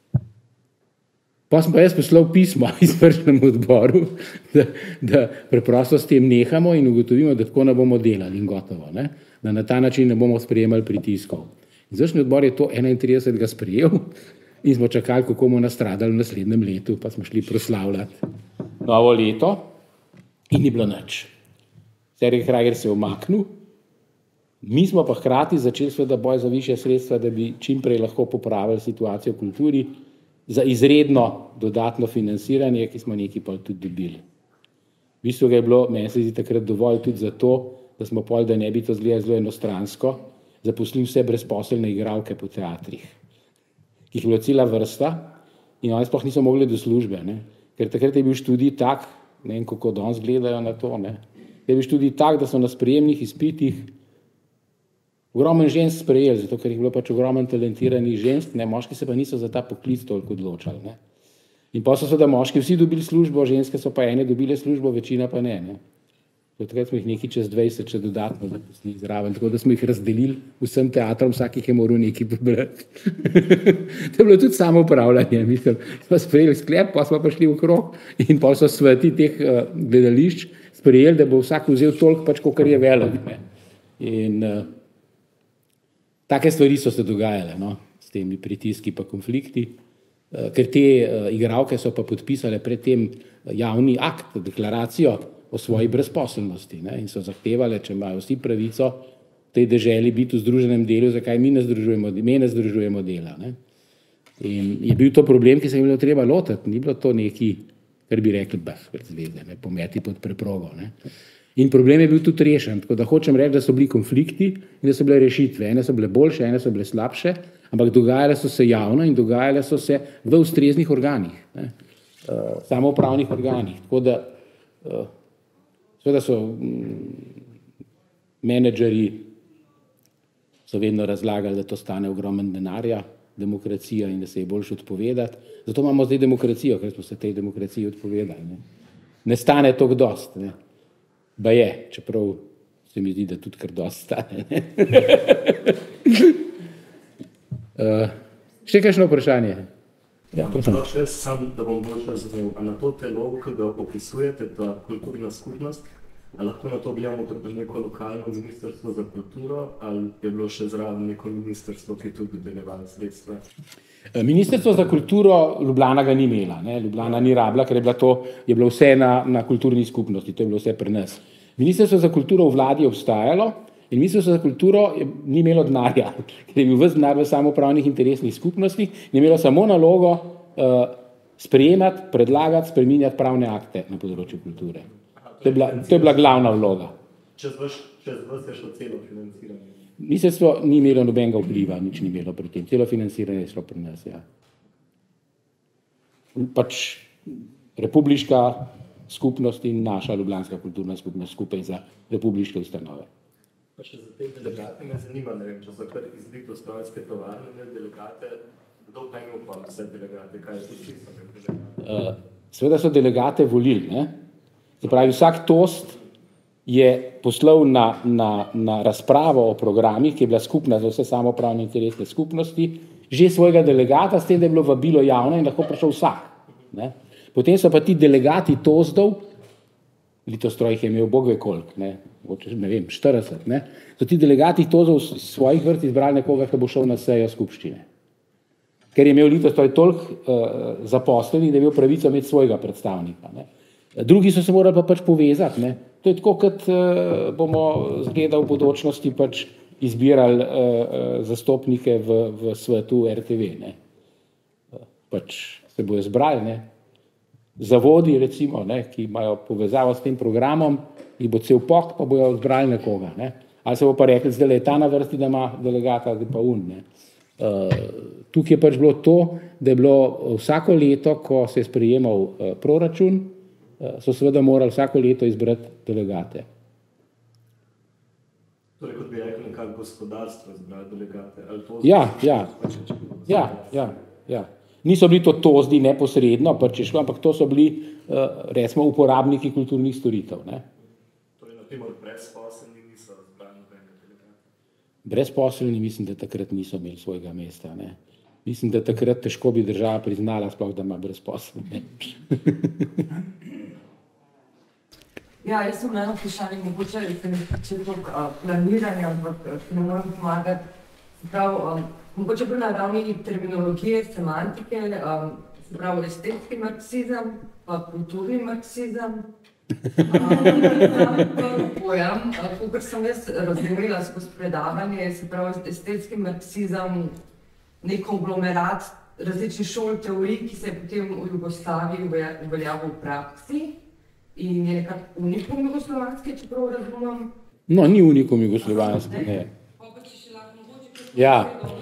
Speaker 2: Pa sem pa jaz poslal pismo izvršnemu odboru, da preprosto s tem nehamo in ugotovimo, da tako ne bomo delali in gotovo. Ne. Da na ta način ne bomo sprejemali pritiskov. Izvršni odbor je to 31. sprejel in smo čakali, kako bomo nastradali v naslednjem letu, pa smo šli proslavljati novo leto in ni bilo nič. Sergej Krajler se je umaknil, mi smo pa hkrati začeli seveda boj za višje sredstva, da bi čim prej lahko popravili situacijo v kulturi za izredno dodatno financiranje, ki smo nekaj pol tudi dobili. V bistvu ga je bilo, meni se zdi takrat dovolj tudi zato, da smo pol, da ne bi to zgledali zelo enostransko, zaposlili vse brezposelne igralke po teatrih, ki jih je bila cela vrsta in oni sploh niso mogli do službe, ne. Ker takrat je bil študij tak, ne vem, kako danes gledajo na to, ne, je bil študij tak, da so na sprejemnih izpitih ogromen žensk sprejeli, zato ker jih bilo pač ogromen talentiranih žensk, ne, moški se pa niso za ta poklic toliko odločali. Ne. In pa so seveda moški vsi dobili službo, ženske so pa ene dobile službo, večina pa ne. Ne. Takrat smo jih nekaj čez 20 še dodatno zaposlili zraven, tako da smo jih razdelili vsem teatrom, vsak jih je moral nekaj pobrati. To je bilo tudi samo upravljanje, mislim. Smo sprejeli sklep, pa smo pa šli okrog in pa so sveti teh gledališč sprejeli, da bo vsak vzel toliko pač, kolikor je velik. Ne. In take stvari so se dogajale, no, s temi pritiski pa konflikti, ker te igralke so pa podpisale pred tem javni akt, deklaracijo o svoji brezposelnosti, ne, in so zahtevale, če imajo vsi pravico v tej deželi biti v združenem delu, zakaj mi ne združujemo dela. Ne. In je bil to problem, ki se je bilo treba lotiti, ni bilo to neki, kar bi rekli, brez veze, ne, pometi pod preprogo. Ne. In problem je bil tudi rešen, tako da hočem reči, da so bili konflikti in da so bile rešitve. Ene so bile boljše, ene so bile slabše, ampak dogajale so se javno in dogajale so se v ustreznih organih, ne, samoupravnih organih. Tako da seveda so menedžerji so vedno razlagali, da to stane ogromen denarja, demokracija in da se je boljše odpovedati. Zato imamo zdaj demokracijo, ker smo se tej demokraciji odpovedali. Ne stane toliko dost. Ne. Ba je, čeprav se mi zdi, da tudi kar dost stane. Še kakšno vprašanje?
Speaker 4: Ja, še sam, da bom bolj razumel. A na to telo, ki ga opisujete, ta kulturna skupnost, a lahko na to gledamo kot neko lokalno ministrstvo za kulturo, ali je bilo še zraven neko ministrstvo, ki je tudi dodeljevalo sredstva?
Speaker 2: Ministrstvo za kulturo Ljubljana ga ni imela, ne? Ljubljana ni rabila, ker je bilo vse na kulturni skupnosti, to je bilo vse pri nas. Ministrstvo za kulturo v vladi je obstajalo in Ministrstvo za kulturo ni imelo denarja, ker je bil ves denar v samoupravnih interesnih skupnostih in je imelo samo nalogo sprejemati, predlagati, spreminjati pravne akte na področju kulture. To je bila glavna vloga.
Speaker 4: Čez vas je šlo celo financiranje?
Speaker 2: Ministrstvo ni imelo nobenega vpliva, nič ni imelo pri tem. Celo financiranje je šlo pri nas, ja. Pač republiška skupnost in naša Ljubljanska kulturna skupnost skupaj za republiške ustanove.
Speaker 4: Pa še za te delegate me zanima, ne vem, če so kar izbito Slovenske tovarne, delegate, kdo pa ima pa vse delegate, kaj je to čisto?
Speaker 2: Seveda so delegate volili, ne? Se pravi, vsak tost je poslal na razpravo o programih, ki je bila skupna za vse samoupravne interesne skupnosti, že svojega delegata, s tem, da je bilo vabilo javno in lahko prišel vsak. Ne? Potem so pa ti delegati tozdov, Litostroj jih je imel bog ve koliko, ne vem, 40, ne? So ti delegati tozdov svojih vrst izbrali nekoga, ki bo šel na sejo skupščine. ker je imel Litostroj toliko zaposlenih, da je imel pravico imeti svojega predstavnika. Ne. Drugi so se morali pa pač povezati. Ne. To je tako, kot bomo zgleda v bodočnosti pač izbirali zastopnike v svetu RTV. Ne. Pač se bojo zbrali, ne. Zavodi, recimo, ne, ki imajo povezavo s tem programom, jih bo cel pok, pa bojo zbrali nekoga. Ne. Ali se bo pa rekli, zdaj je ta na vrsti, da ima delegata, da pa un. Ne. Tukaj je pač bilo to, da je bilo vsako leto, ko se je sprejemal proračun, so seveda morali vsako leto izbrati delegate.
Speaker 4: Torej, kot bi rekel, nekako gospodarstvo izbrati delegate.
Speaker 2: Ja. Niso bili to tozdi neposredno, pač je šlo, ampak to so bili, recimo, uporabniki kulturnih storitev. Ne.
Speaker 4: Torej, na primer, brezposelni niso izbrali nobenega delegata.
Speaker 2: Brezposelni mislim, da takrat niso imeli svojega mesta. Ne. Mislim, da takrat težko bi država priznala, sploh da ima brezposelni.
Speaker 5: Ja, jaz sem eno vprašanje, mogoče se mi začetok planiranja, ampak ne moram pomagati. Mogoče bolj na ravni terminologije, semantike, se pravi estetski marksizem, pa kulturni marksizem. Pojam, kakor sem jaz razumela skozi predavanje, se pravi estetski marksizem, nek konglomerat različnih šol teorij, ki se je potem v Jugoslaviji uveljavil v praksi. In je nekako unikum jugoslovanski, čeprav razumem?
Speaker 2: No, ni unikum jugoslovanski, ne. Ja,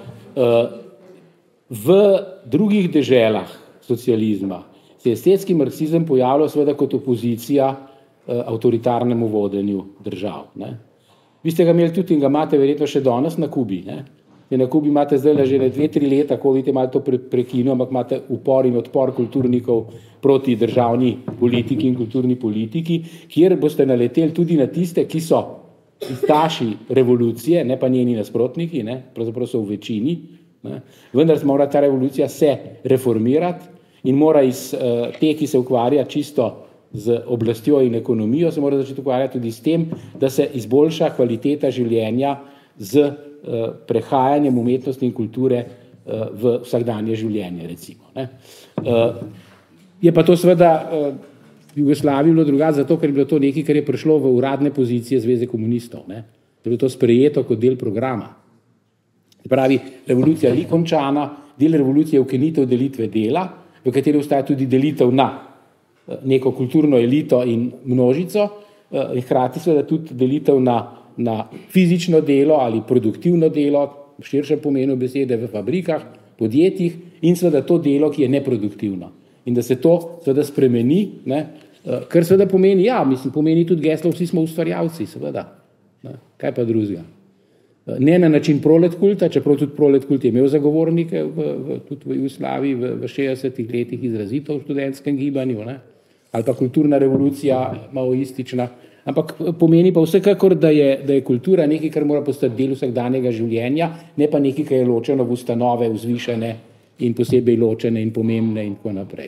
Speaker 2: v drugih deželah socializma se je estetski marksizem pojavljal seveda kot opozicija avtoritarnemu vodenju držav. Ne. Vi ste ga imeli tudi in ga imate verjetno še danes na Kubi. Ne. Na Kubi imate zdaj že 2-3 leta, ko vidite malo to prekinil, ampak imate upor in odpor kulturnikov proti državni politiki in kulturni politiki, kjer boste naleteli tudi na tiste, ki so istaši revolucije, ne pa njeni nasprotniki, ne, pravzaprav so v večini, ne, vendar mora ta revolucija se reformirati in mora iz te, ki se ukvarja čisto z oblastjo in ekonomijo, se mora začeti ukvarjati tudi s tem, da se izboljša kvaliteta življenja z prehajanjem umetnosti in kulture v vsakdanje življenje, recimo. Ne. Je pa to seveda v Jugoslaviji bilo drugače, zato ker je bilo to nekaj, kar je prišlo v uradne pozicije Zveze komunistov. Ne. Je bilo to sprejeto kot del programa. Se pravi, revolucija ni končana, del revolucije je ukinitev delitve dela, v kateri ostaja tudi delitev na neko kulturno elito in množico, in hkrati seveda tudi delitev na fizično delo ali produktivno delo, v širšem pomenu besede, v fabrikah, podjetjih in seveda to delo, ki je neproduktivno. In da se to seveda spremeni, ne, kar seveda pomeni, pomeni tudi geslo, vsi smo ustvarjalci, seveda. Ne, kaj pa drugega. Ne na način proletkulta, čeprav tudi proletkult je imel zagovornike tudi v Jugoslaviji v 60-ih letih izrazito v študentskem gibanju, ne, ali pa kulturna revolucija maoistična. Ampak pomeni pa vsekakor, da je kultura nekaj, kar mora postati del vsakdanjega življenja, ne pa nekaj, kar je ločeno v ustanove, vzvišene in posebej ločene in pomembne in tako naprej.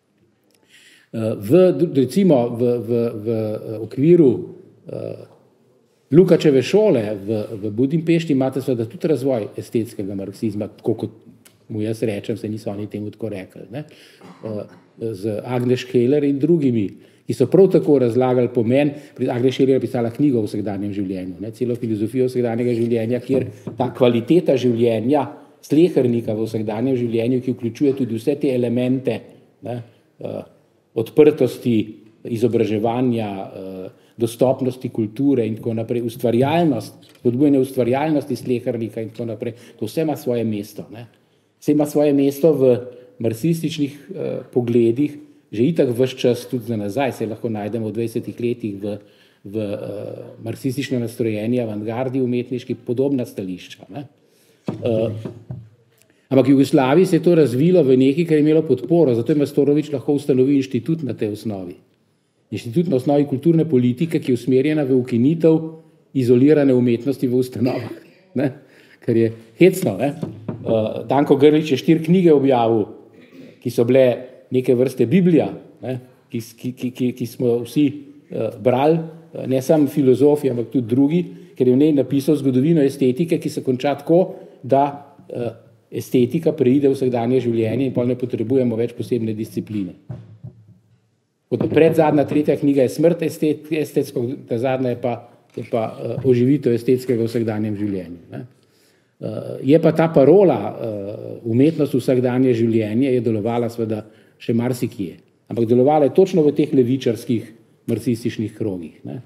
Speaker 2: Recimo v okviru Lukačeve šole v Budimpešti imate seveda tudi razvoj estetskega marksizma, tako kot mu jaz rečem, se niso oni temu tako rekli, ne? Z Agnes Keller in drugimi, ki so prav tako razlagali pomen. Agnes Keller je pisala knjigo o vsakdanjem življenju, ne? Celo filozofijo vsakdanjega življenja, kjer ta kvaliteta življenja slehernika v vsakdanjem življenju, ki vključuje tudi vse te elemente, ne? Odprtosti, izobraževanja, dostopnosti kulture in tako naprej, ustvarjalnost, spodbujanje ustvarjalnosti slehernika in tako naprej, to vse ima svoje mesto. Ne? Vse ima svoje mesto v marksističnih pogledih, že itak ves čas tudi za nazaj, se lahko najdemo v 20 letih v marksistično nastrojeni avantgardi umetniški podobna stališča. Ne? Ampak v Jugoslaviji se je to razvilo v nekaj, kar je imelo podporo, zato je Mastorović lahko ustanovil inštitut na tej osnovi. Inštitut na osnovi kulturne politike, ki je usmerjena v ukinitev izolirane umetnosti v ustanovah. Ne? Kar je hecno. Ne? Danko Grlić je 4 knjige objavil, ki so bile neke vrste Biblija, ne? Ki smo vsi brali, ne samo filozofi, ampak tudi drugi, ker je v njej napisal zgodovino estetike, ki se konča tako, da estetika preide v vsakdanje življenje in pol ne potrebujemo več posebne discipline. Predzadnja, tretja knjiga je Smrt estetsko, ta zadnja je pa oživitev estetskega v vsakdanjem življenju. Ne. Je pa ta parola umetnost v vsakdanje življenje je delovala seveda še marsikje, ampak delovala je točno v teh levičarskih marksističnih krogih. Ne.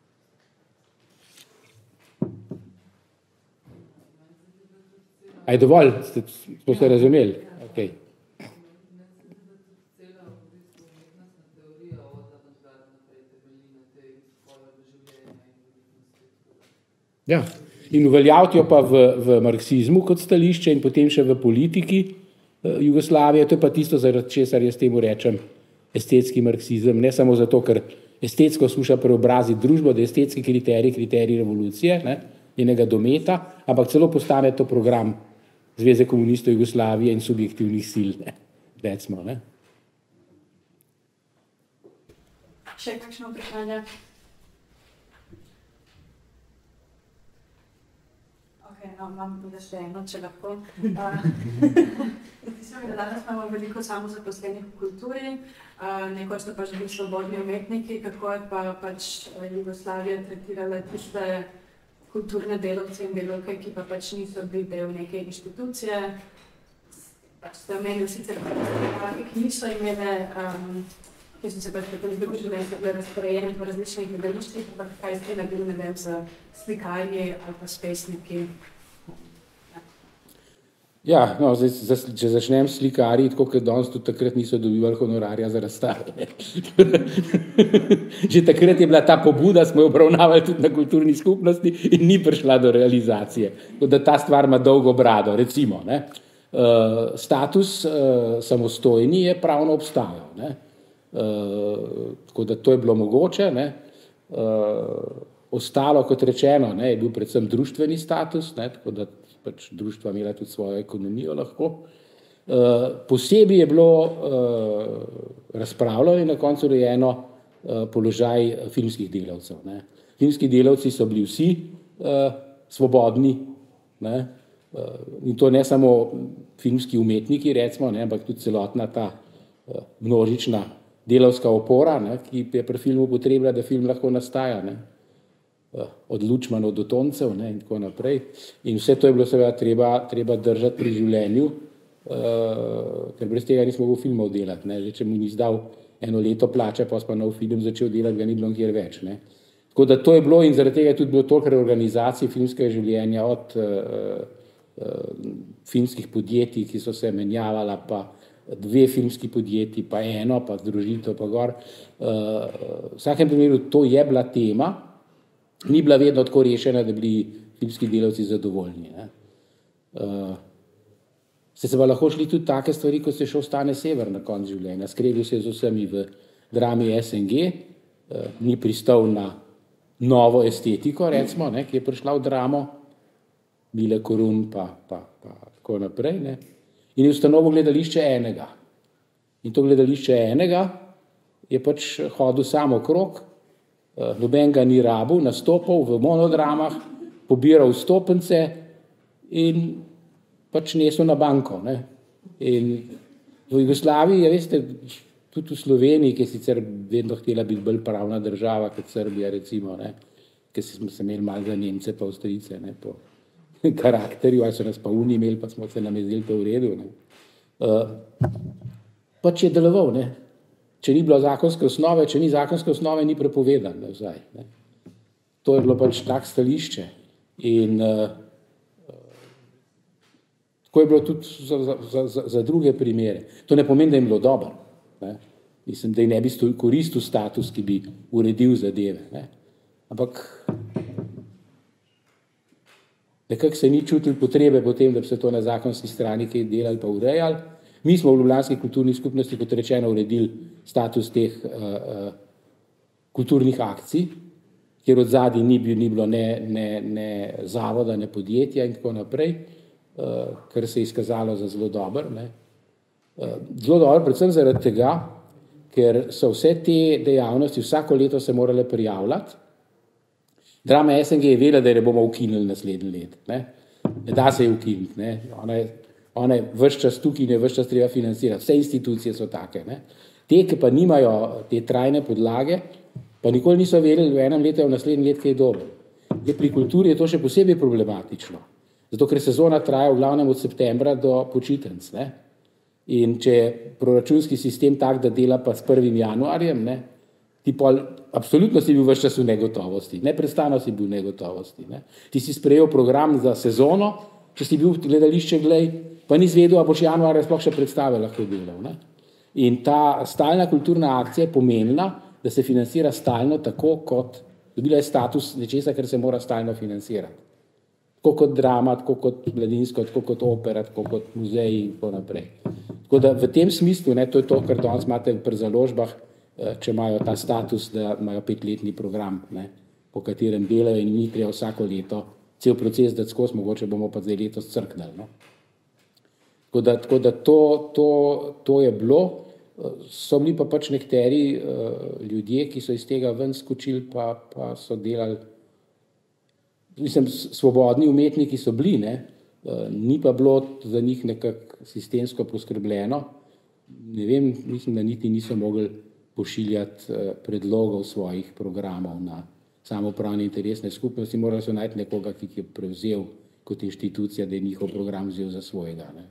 Speaker 2: A je dovolj? Smo se razumeli? Okay. Ja. In uveljaviti jo pa v marksizmu kot stališče in potem še v politiki Jugoslavije, to je pa tisto, zaradi česar jaz temu rečem estetski marksizem, ne samo zato, ker estetsko skuša preobraziti družbo, da je estetski kriterij revolucije, ne, njenega dometa, ampak celo postane to program Zveze komunistov Jugoslavije in subjektivnih sil, ne, recimo, ne.
Speaker 1: Še kakšno vprašanje? Okay, no, imam tudi še eno, če lahko. Mislim, da danes imamo veliko samozaposlenih v kulturi, nekoč so pač bili svobodni umetniki, kako je pa pač Jugoslavija tretirala tiste kulturne delavce in delavke, ki pa pač niso bili del neke inštitucije. Pač ste omenili sicer ki niso imele, ki so se pač potem združili in so bile razporejeni v različnih gledališčih, ampak kaj ste naredili, ne vem, z slikarji ali pa s pesniki.
Speaker 2: Ja, no, zdaj, če začnem s slikarji, tako kot danes tudi takrat niso dobivali honorarja za razstave. Že takrat je bila ta pobuda, smo jo obravnavali tudi na kulturni skupnosti in ni prišla do realizacije. Tako da ta stvar ima dolgo brado, recimo. Ne. Status samostojni je pravno obstajal. Ne. Tako da to je bilo mogoče. Ne. Ostalo, kot rečeno, ne, je bil predvsem društveni status, ne, tako da pač društva imela tudi svojo ekonomijo lahko. Posebej je bilo razpravljeno in na koncu urejeno položaj filmskih delavcev. Ne. Filmski delavci so bili vsi svobodni, ne, in to ne samo filmski umetniki, recimo, ne, ampak tudi celotna ta množična delavska opora, ne, ki je pri filmu potrebna, da film lahko nastaja. Ne. Od Lučmanov do Toncev, ne, in tako naprej. In vse to je bilo seveda treba držati pri življenju, ker brez tega nismo mogli filmov delati. Ne. Že če mu ni izdal eno leto plače, pa pa nov film začel delati, ga ni bilo nikjer več. Ne. Tako da to je bilo in zaradi tega je tudi bilo toliko reorganizacij filmskega življenja od filmskih podjetij, ki so se menjavala, pa 2 filmski podjetji, pa eno, pa združitev, pa gor. V vsakem primeru to je bila tema, ni bila vedno tako rešena, da bili filmski delavci zadovoljni. Ne. Ste se pa lahko šli tudi take stvari, kot se šel Stane Sever na koncu življenja. Skregil se z vsemi v drami SNG, ni pristal na novo estetiko, recimo, ne, ki je prišla v dramo, Mile Korun pa tako naprej. Ne. In je ustanovil gledališče Enega. In to gledališče Enega je pač hodil sam okrog, noben ga ni rabil, nastopal v monodramah, pobiral vstopnice in pač nesel na banko. Ne. In v Jugoslaviji, ja, veste, tudi v Sloveniji, ki je sicer vedno htela biti bolj pravna država kot Srbija, recimo, ne, ker smo se imeli malo za Nemce pa Avstrijce, ne, po karakterju, ali so nas pa oni imeli, pa smo se namezili to v redu. Ne. Pač je deloval, ne. Če ni bilo zakonske osnove, če ni zakonske osnove, ni prepovedan. Ne. To je bilo pač tak stališče. In tako je bilo tudi za druge primere. To ne pomeni, da je bilo dobro. Ne. Mislim, da je ne bi koristil status, ki bi uredil zadeve. Ne. Ampak nekako se ni čutil potrebe potem, da bi se to na zakonski strani kaj delali pa urejali. Mi smo v ljubljanski kulturni skupnosti, kot rečeno, uredili status teh kulturnih akcij, kjer od zadaj ni bilo ne zavoda, ne podjetja in tako naprej, kar se je izkazalo za zelo dobro. Zelo dobro, predvsem zaradi tega, ker so vse te dejavnosti vsako leto se morale prijavljati. Drama SNG je vedela, da je ne bomo ukinili naslednji let. Ne da se je ukiniti. One ves čas tukaj in je ves čas treba financirati. Vse institucije so take. Ne? Te, ki pa nimajo te trajne podlage, pa nikoli niso verjeli v enem letu, v naslednjem letu, kaj je dobro. Pri kulturi je to še posebej problematično. Zato, ker sezona traja v glavnem od septembra do počitnic. Ne? In če je proračunski sistem tak, da dela pa s 1. januarjem, ne? Ti pol absolutno si bil ves čas v negotovosti. Neprestano si bil v negotovosti. Ne? Ti si sprejel program za sezono, če si bil v gledališče, pa ni zvedel, a boš januarja sploh še predstave lahko delal. Ne? In ta stalna kulturna akcija je pomenila, da se financira stalno tako, kot dobila je status nečesa, ker se mora stalno financirati. Tako kot drama, tako kot mladinsko, tako kot opera, tako kot muzeji in tako naprej. Tako da v tem smislu, ne, to je to, kar danes imate pri založbah, če imajo ta status, da imajo 5-letni program, ne, po katerem delajo in mi treba vsako leto cel proces dati skozi, mogoče bomo pa zdaj letos crknili. No. Tako da to je bilo. So bili pa pač nekateri ljudje, ki so iz tega ven skočili, pa so delali, mislim, svobodni umetniki so bili, ne? Ni pa bilo za njih nekako sistemsko poskrbljeno. Ne vem, mislim, da niti niso mogli pošiljati predlogov svojih programov na samoupravne interesne skupnosti, morali so najti nekoga, ki je prevzel kot inštitucija, da je njihov program vzel za svojega. Ne?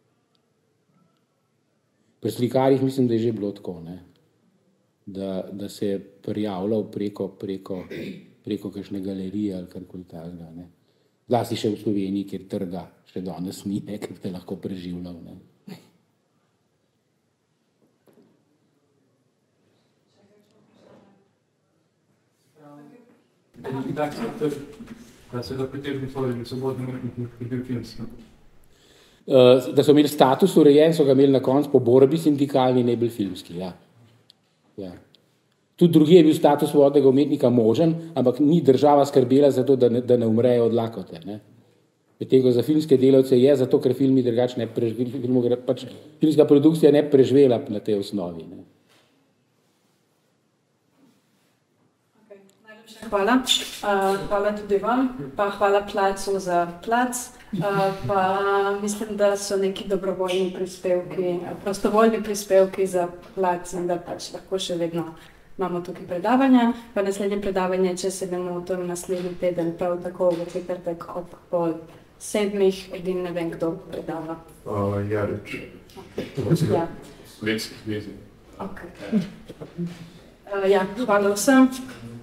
Speaker 2: Pri slikarjih mislim, da je že bilo tako, ne? Da se je prijavljal preko kakšne galerije ali karkoli takega. Zlasti še v Sloveniji, kjer trga še danes ni, ker te lahko preživljal. Ne?
Speaker 6: Da se da pritežni sloveni svobodni umetniki, ki bil filmski.
Speaker 2: Da so imeli status urejen, so ga imeli na koncu po borbi sindikalni, ne bil filmski. Ja. Ja. Tudi drugi je bil status svobodnega umetnika možen, ampak ni država skrbela za to, da ne umrejo od lakote. Ne. Tega za filmske delavce je, zato ker filmi drugače ne preživeli, pač filmska produkcija ne preživela na tej osnovi. Ne.
Speaker 1: Hvala. Hvala tudi vam, pa hvala Placu za plac. Pa mislim, da so neki dobrovoljni prispevki, prostovoljni prispevki za plac in da pač lahko še vedno imamo tukaj predavanja. Pa naslednje predavanje, če se bomo v tom naslednji teden, prav tako v četrtek ob 7:30, edin ne vem, kdo predava.
Speaker 6: Jarič.
Speaker 1: Ja.
Speaker 6: Slovenskih vezin.
Speaker 1: Okay. Ja, hvala vsem.